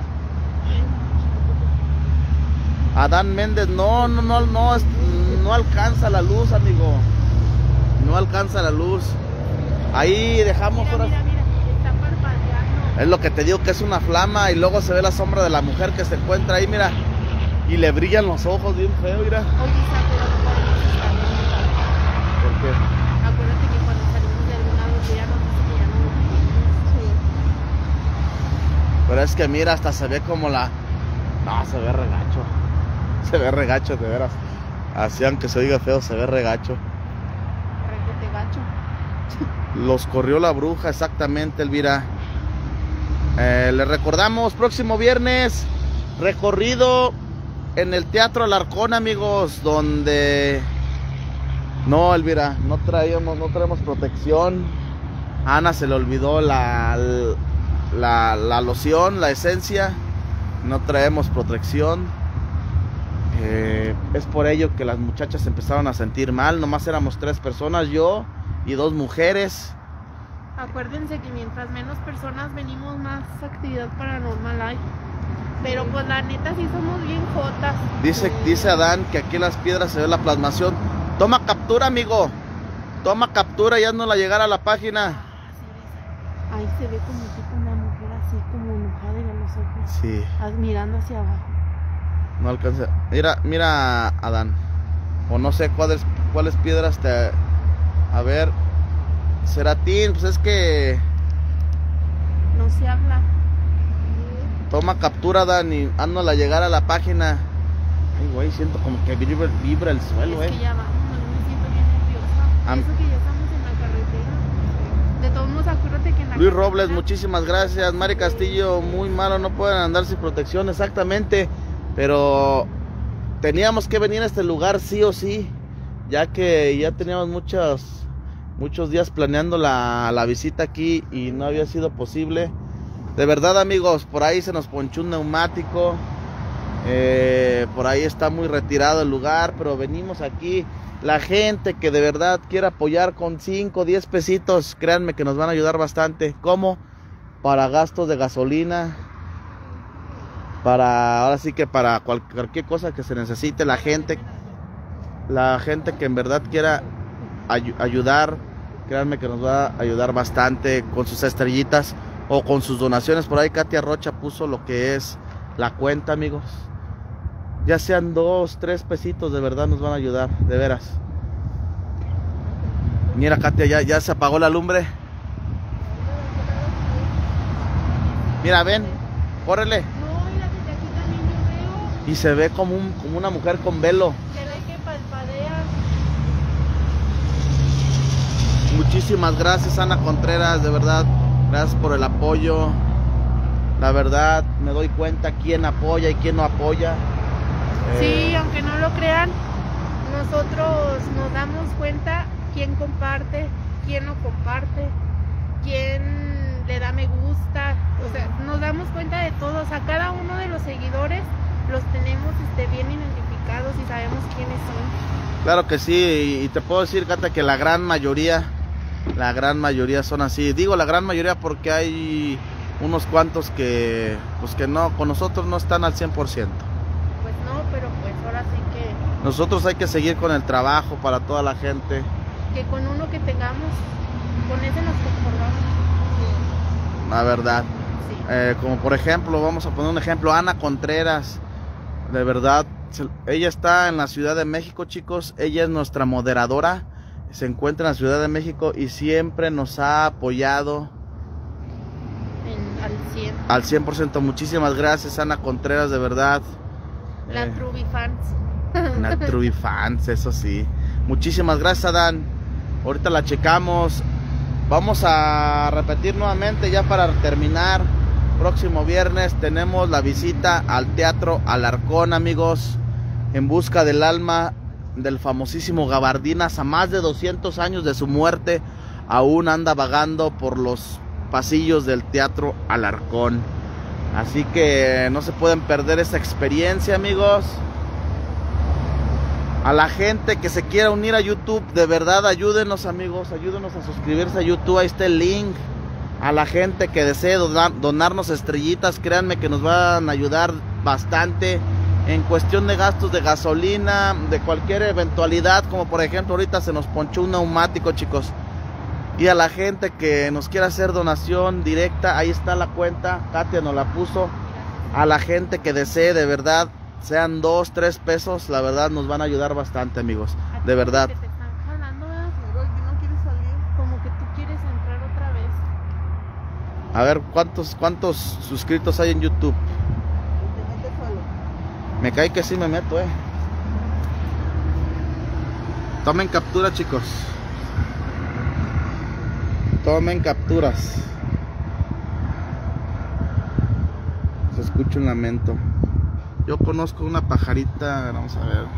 Adán Méndez, no alcanza la luz, amigo. No alcanza la luz. Ahí dejamos Mira, está parpadeando. Es lo que te digo, que es una flama. Y luego se ve la sombra de la mujer que se encuentra ahí, mira. Y le brillan los ojos bien feo, mira. Oye, Isaac, pero no podemos estar viendo. ¿Por qué? Acuérdate que cuando salimos de algún lado ya nos dice que ya no nos vemos. Pero es que mira, hasta se ve como la... No, se ve regacho. Se ve regacho, de veras. Así, aunque se oiga feo, se ve regacho. Requete gacho. Los corrió la bruja, exactamente, Elvira. Les recordamos, próximo viernes, recorrido en el Teatro Alarcón, amigos, donde... No, Elvira, no traemos protección. A Ana se le olvidó la loción, la esencia. No traemos protección. Es por ello que las muchachas empezaron a sentir mal. Nomás éramos 3 personas, yo y 2 mujeres. Acuérdense que mientras menos personas venimos, más actividad paranormal hay. Pero pues la neta sí somos bien jotas. Dice Adán que aquí en las piedras se ve la plasmación. Toma captura, amigo. Toma captura y haznosla llegar a la página. Ahí se ve como tipo una mujer así como enojada en los ojos. Sí. Mirando hacia abajo. No alcanza. Mira, Adán. O no sé cuáles piedras te... A ver. Ceratín, pues es que... No se habla. Toma captura, Adán, y haznosla llegar a la página. Ay, güey, siento como que vibra el suelo, Es que ya vamos, me siento bien nerviosa. Eso que ya estamos en la carretera. De todos modos, acuérdate que en la Luis carretera... Robles, muchísimas gracias. Mari Castillo, muy malo, no pueden andar sin protección, exactamente. Pero teníamos que venir a este lugar sí o sí, ya que ya teníamos muchos días planeando la visita aquí y no había sido posible. De verdad, amigos, por ahí se nos ponchó un neumático. Por ahí está muy retirado el lugar, pero venimos aquí. La gente que de verdad quiere apoyar con 5, 10 pesitos, créanme que nos van a ayudar bastante. ¿Cómo? Para gastos de gasolina, ahora sí que para cualquier cosa que se necesite. La gente que en verdad quiera ayudar, créanme que nos va a ayudar bastante con sus estrellitas o con sus donaciones. Por ahí Katia Rocha puso lo que es la cuenta, amigos. Ya sean 2, 3 pesitos, de verdad nos van a ayudar, de veras. Mira, Katia, ya se apagó la lumbre. Mira, ven, córrele. No, mira, desde aquí también yo veo. Y se ve como una mujer con velo. Se ve que palpadea. Muchísimas gracias, Ana Contreras, de verdad. Gracias por el apoyo. La verdad, me doy cuenta quién apoya y quién no apoya. Sí, aunque no lo crean, nosotros nos damos cuenta quién comparte, quién no comparte, quién le da me gusta. O sea, nos damos cuenta de todos. A cada uno de los seguidores los tenemos bien identificados y sabemos quiénes son. Claro que sí, y te puedo decir, Cata, que la gran mayoría son así. Digo la gran mayoría porque hay unos cuantos que, pues que no, con nosotros no están al 100%. Pues no, pero pues ahora sí que... Nosotros hay que seguir con el trabajo para toda la gente. Que con uno que tengamos, con ese nos conformamos. La verdad. Sí. Como por ejemplo, vamos a poner un ejemplo, Ana Contreras. De verdad, ella está en la Ciudad de México, chicos. Ella es nuestra moderadora. Se encuentra en la Ciudad de México y siempre nos ha apoyado Al 100. al 100%. Muchísimas gracias, Ana Contreras, de verdad. La Truby Fans. Una Truby Fans, eso sí. Muchísimas gracias, Adán. Ahorita la checamos. Vamos a repetir nuevamente ya para terminar. Próximo viernes tenemos la visita al Teatro Alarcón, amigos. En busca del alma del famosísimo Gabardinas. A más de 200 años de su muerte, aún anda vagando por los pasillos del Teatro Alarcón. Así que no se pueden perder esa experiencia, amigos. A la gente que se quiera unir a YouTube, de verdad ayúdenos, amigos, ayúdenos a suscribirse a YouTube, ahí está el link. A la gente que desee donarnos estrellitas, créanme que nos van a ayudar bastante en cuestión de gastos de gasolina, de cualquier eventualidad, como por ejemplo ahorita se nos ponchó un neumático, chicos. Y a la gente que nos quiera hacer donación directa, ahí está la cuenta, Katia nos la puso. A la gente que desee, de verdad, sean 2, 3 pesos, la verdad nos van a ayudar bastante, amigos, de verdad. Que te están jalando, ¿verdad? Pero no quiere salir. Como que tú quieres entrar otra vez. A ver, ¿cuántos suscritos hay en YouTube? Te metes solo. Me cae que sí me meto, Tomen captura, chicos. Tomen capturas. Se escucha un lamento. Yo conozco una pajarita, vamos a ver.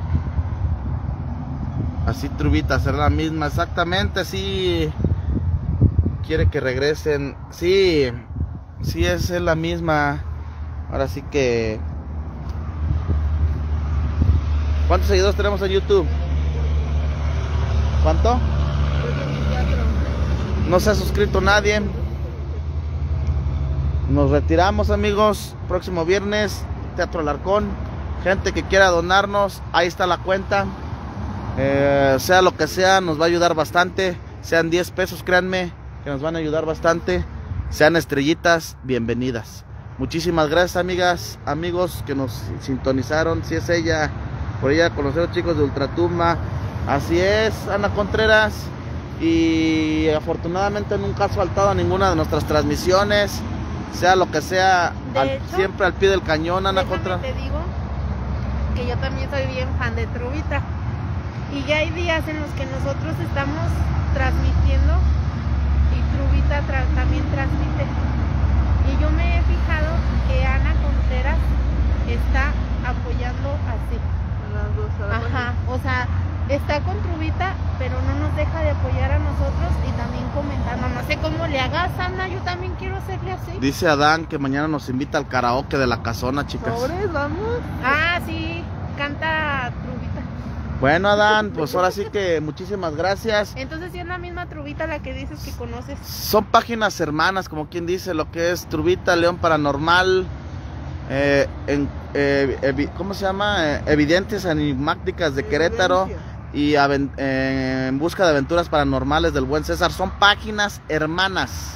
Así Trubita, será la misma, exactamente, sí. Quiere que regresen. Sí, sí es la misma. Ahora sí que... ¿Cuántos seguidores tenemos en YouTube? ¿Cuánto? No se ha suscrito nadie. Nos retiramos, amigos. Próximo viernes, Teatro Alarcón. Gente que quiera donarnos, ahí está la cuenta. Sea lo que sea, nos va a ayudar bastante. Sean 10 pesos, créanme, que nos van a ayudar bastante. Sean estrellitas, bienvenidas. Muchísimas gracias, amigas, amigos que nos sintonizaron. Si es ella, por ella conocer a los chicos de Ultratumba. Así es, Ana Contreras. Y afortunadamente nunca has faltado a ninguna de nuestras transmisiones. Sea lo que sea, De hecho, siempre al pie del cañón, Ana Contreras. Te digo que yo también soy bien fan de Trubita. Y ya hay días en los que nosotros estamos transmitiendo y Trubita también transmite. Y yo me he fijado que Ana Contreras está apoyando así. A las dos, a la Ajá, o sea, está con Trubita, pero no nos deja de apoyar a nosotros y también comentando. No sé cómo le hagas, Ana, yo también quiero hacerle así. Dice Adán que mañana nos invita al karaoke de la casona, chicas. Sobres, vamos. Ah, sí, canta Trubita. Bueno, Adán, pues ahora sí que muchísimas gracias. Entonces sí es la misma Trubita la que dices que conoces. Son páginas hermanas, como quien dice, lo que es Trubita, León Paranormal, ¿cómo se llama? Evidentes Enigmáticas de Querétaro y En Busca de Aventuras Paranormales del Buen César. Son páginas hermanas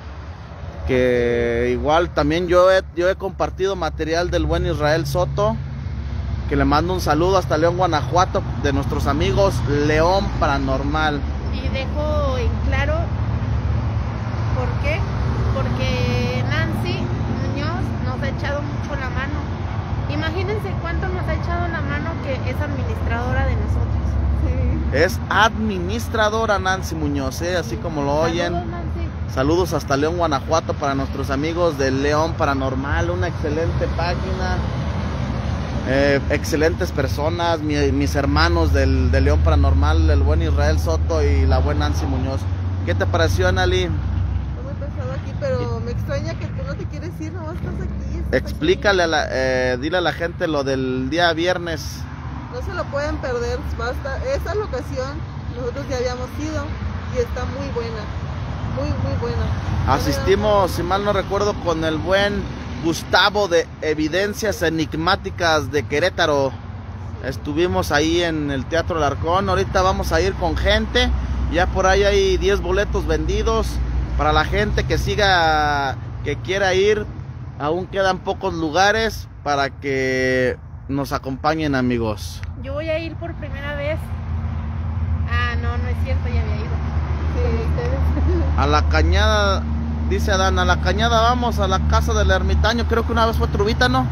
que igual también yo he compartido material del buen Israel Soto, que le mando un saludo hasta León, Guanajuato, de nuestros amigos León Paranormal. Y dejo en claro por qué, porque Nancy Muñoz nos ha echado mucho la mano. Imagínense cuánto nos ha echado la mano, que es administradora de nosotros. Sí. Es administradora Nancy Muñoz, así como lo oyen. Saludos, Nancy. Saludos hasta León, Guanajuato, para nuestros amigos de León Paranormal, una excelente página. Excelentes personas, mis hermanos de León Paranormal, el buen Israel Soto y la buena Nancy Muñoz. ¿Qué te pareció, Anali? Está muy pesado aquí, pero me extraña que tú no te quieres ir, nomás estás aquí. Explícale, dile a la gente lo del día viernes. No se lo pueden perder, basta. Esa locación nosotros ya habíamos ido y está muy buena, muy buena. Asistimos, si mal no recuerdo, con el buen Gustavo de Evidencias Enigmáticas de Querétaro. Estuvimos ahí en el Teatro Alarcón. Ahorita vamos a ir con gente. Ya por ahí hay 10 boletos vendidos. Para la gente que quiera ir, aún quedan pocos lugares para que nos acompañen, amigos. Yo voy a ir por primera vez. Ah, no es cierto, ya había ido. Sí. Con ustedes. A la Cañada, dice Adán, a la Cañada vamos, a la casa del ermitaño. Creo que una vez fue Trubita, ¿no?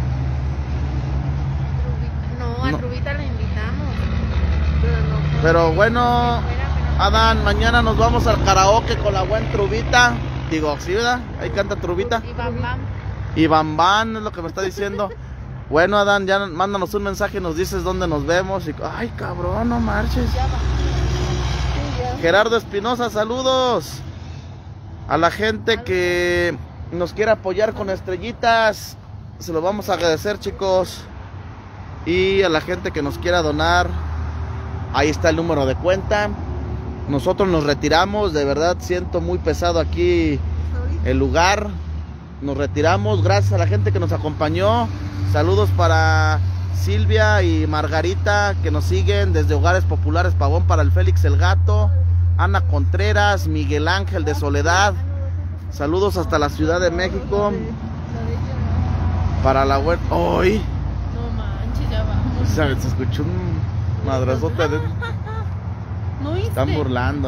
No, a No. Trubita la invitamos. Pero no. Pero bueno, Adán, mañana nos vamos al karaoke con la buena Trubita. Digo, ¿sí, verdad? Ahí canta Trubita. Y Bam Bam. Y Bam Bam es lo que me está diciendo. Bueno, Adán, ya mándanos un mensaje y nos dices dónde nos vemos. Ay, cabrón, no marches. Sí, ya. Gerardo Espinosa, saludos. A la gente que nos quiera apoyar con estrellitas, se lo vamos a agradecer, chicos. Y a la gente que nos quiera donar, ahí está el número de cuenta. Nosotros nos retiramos, de verdad siento muy pesado aquí el lugar. Nos retiramos, gracias a la gente que nos acompañó. Saludos para Silvia y Margarita, que nos siguen desde Hogares Populares Pavón para el Félix el Gato. Ana Contreras, Miguel Ángel de Soledad. Saludos hasta la Ciudad de México. Para la web. ¡Ay! No manches, ya vamos. Se escuchó un madrazote. ¿No oíste? Están burlando,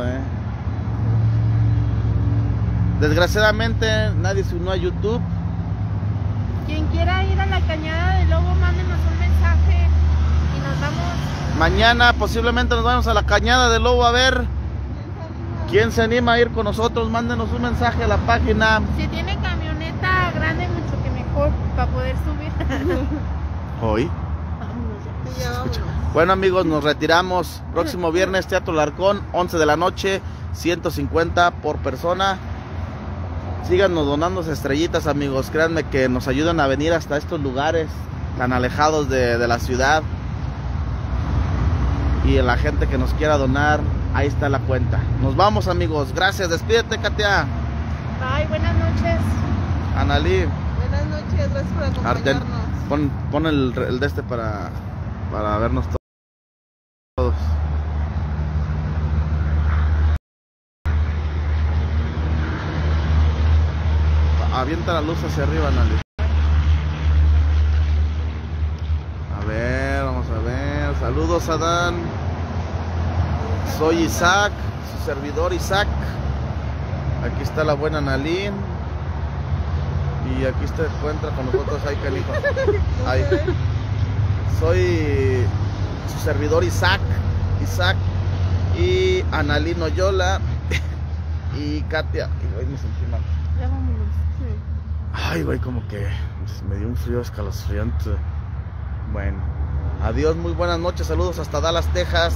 Desgraciadamente nadie se unió a YouTube. Quien quiera ir a la Cañada del Lobo, mándenos un mensaje y nos vamos. Mañana posiblemente nos vamos a la Cañada del Lobo a ver quién se anima a ir con nosotros. Mándenos un mensaje a la página. Si tiene camioneta grande, mucho que mejor para poder subir. Hoy. Sí, ya vámonos. Bueno, amigos, nos retiramos. Próximo viernes, Teatro Larcón, 11 de la noche, 150 por persona. Síganos donando estrellitas, amigos. Créanme que nos ayudan a venir hasta estos lugares tan alejados de la ciudad. Y a la gente que nos quiera donar, ahí está la cuenta. Nos vamos, amigos. Gracias. Despídete, Katia. Bye, buenas noches. Analí. Buenas noches, gracias por Artel, acompañarnos. pon el de este para vernos todos. Avienta la luz hacia arriba, Nali. A ver, vamos a ver. Saludos, Adán. Soy Isaac, su servidor Isaac. Aquí está la buena Nalín. Y aquí se encuentra con nosotros ahí, canijo. Ahí. Soy su servidor Isaac. Y Analín Oyola. Y Katia. Y güey, me sentí mal. Ya vámonos. Ay, güey, como que me dio un frío escalofriante. Bueno. Adiós, muy buenas noches, saludos hasta Dallas, Texas.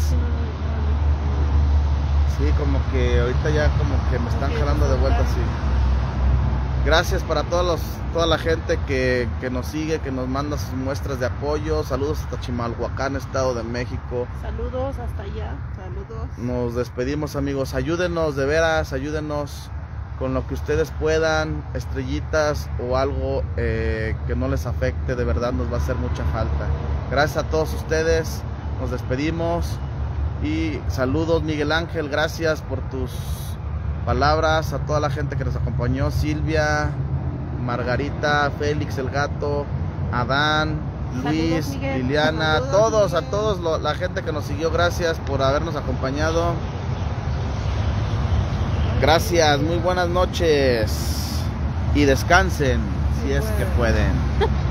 Sí, como que ahorita ya como que me están jalando de vuelta, sí. Gracias para toda la gente que nos sigue, que nos manda sus muestras de apoyo. Saludos hasta Chimalhuacán, Estado de México. Saludos hasta allá, saludos. Nos despedimos, amigos. Ayúdenos, de veras, ayúdenos con lo que ustedes puedan, estrellitas o algo que no les afecte. De verdad nos va a hacer mucha falta. Gracias a todos ustedes, nos despedimos. Y saludos, Miguel Ángel, gracias por tus palabras, a toda la gente que nos acompañó, Silvia, Margarita, Félix el gato, Adán, Luis, saludos, Liliana, saludos, a todos la gente que nos siguió, gracias por habernos acompañado. Gracias, muy buenas noches y descansen si es que pueden.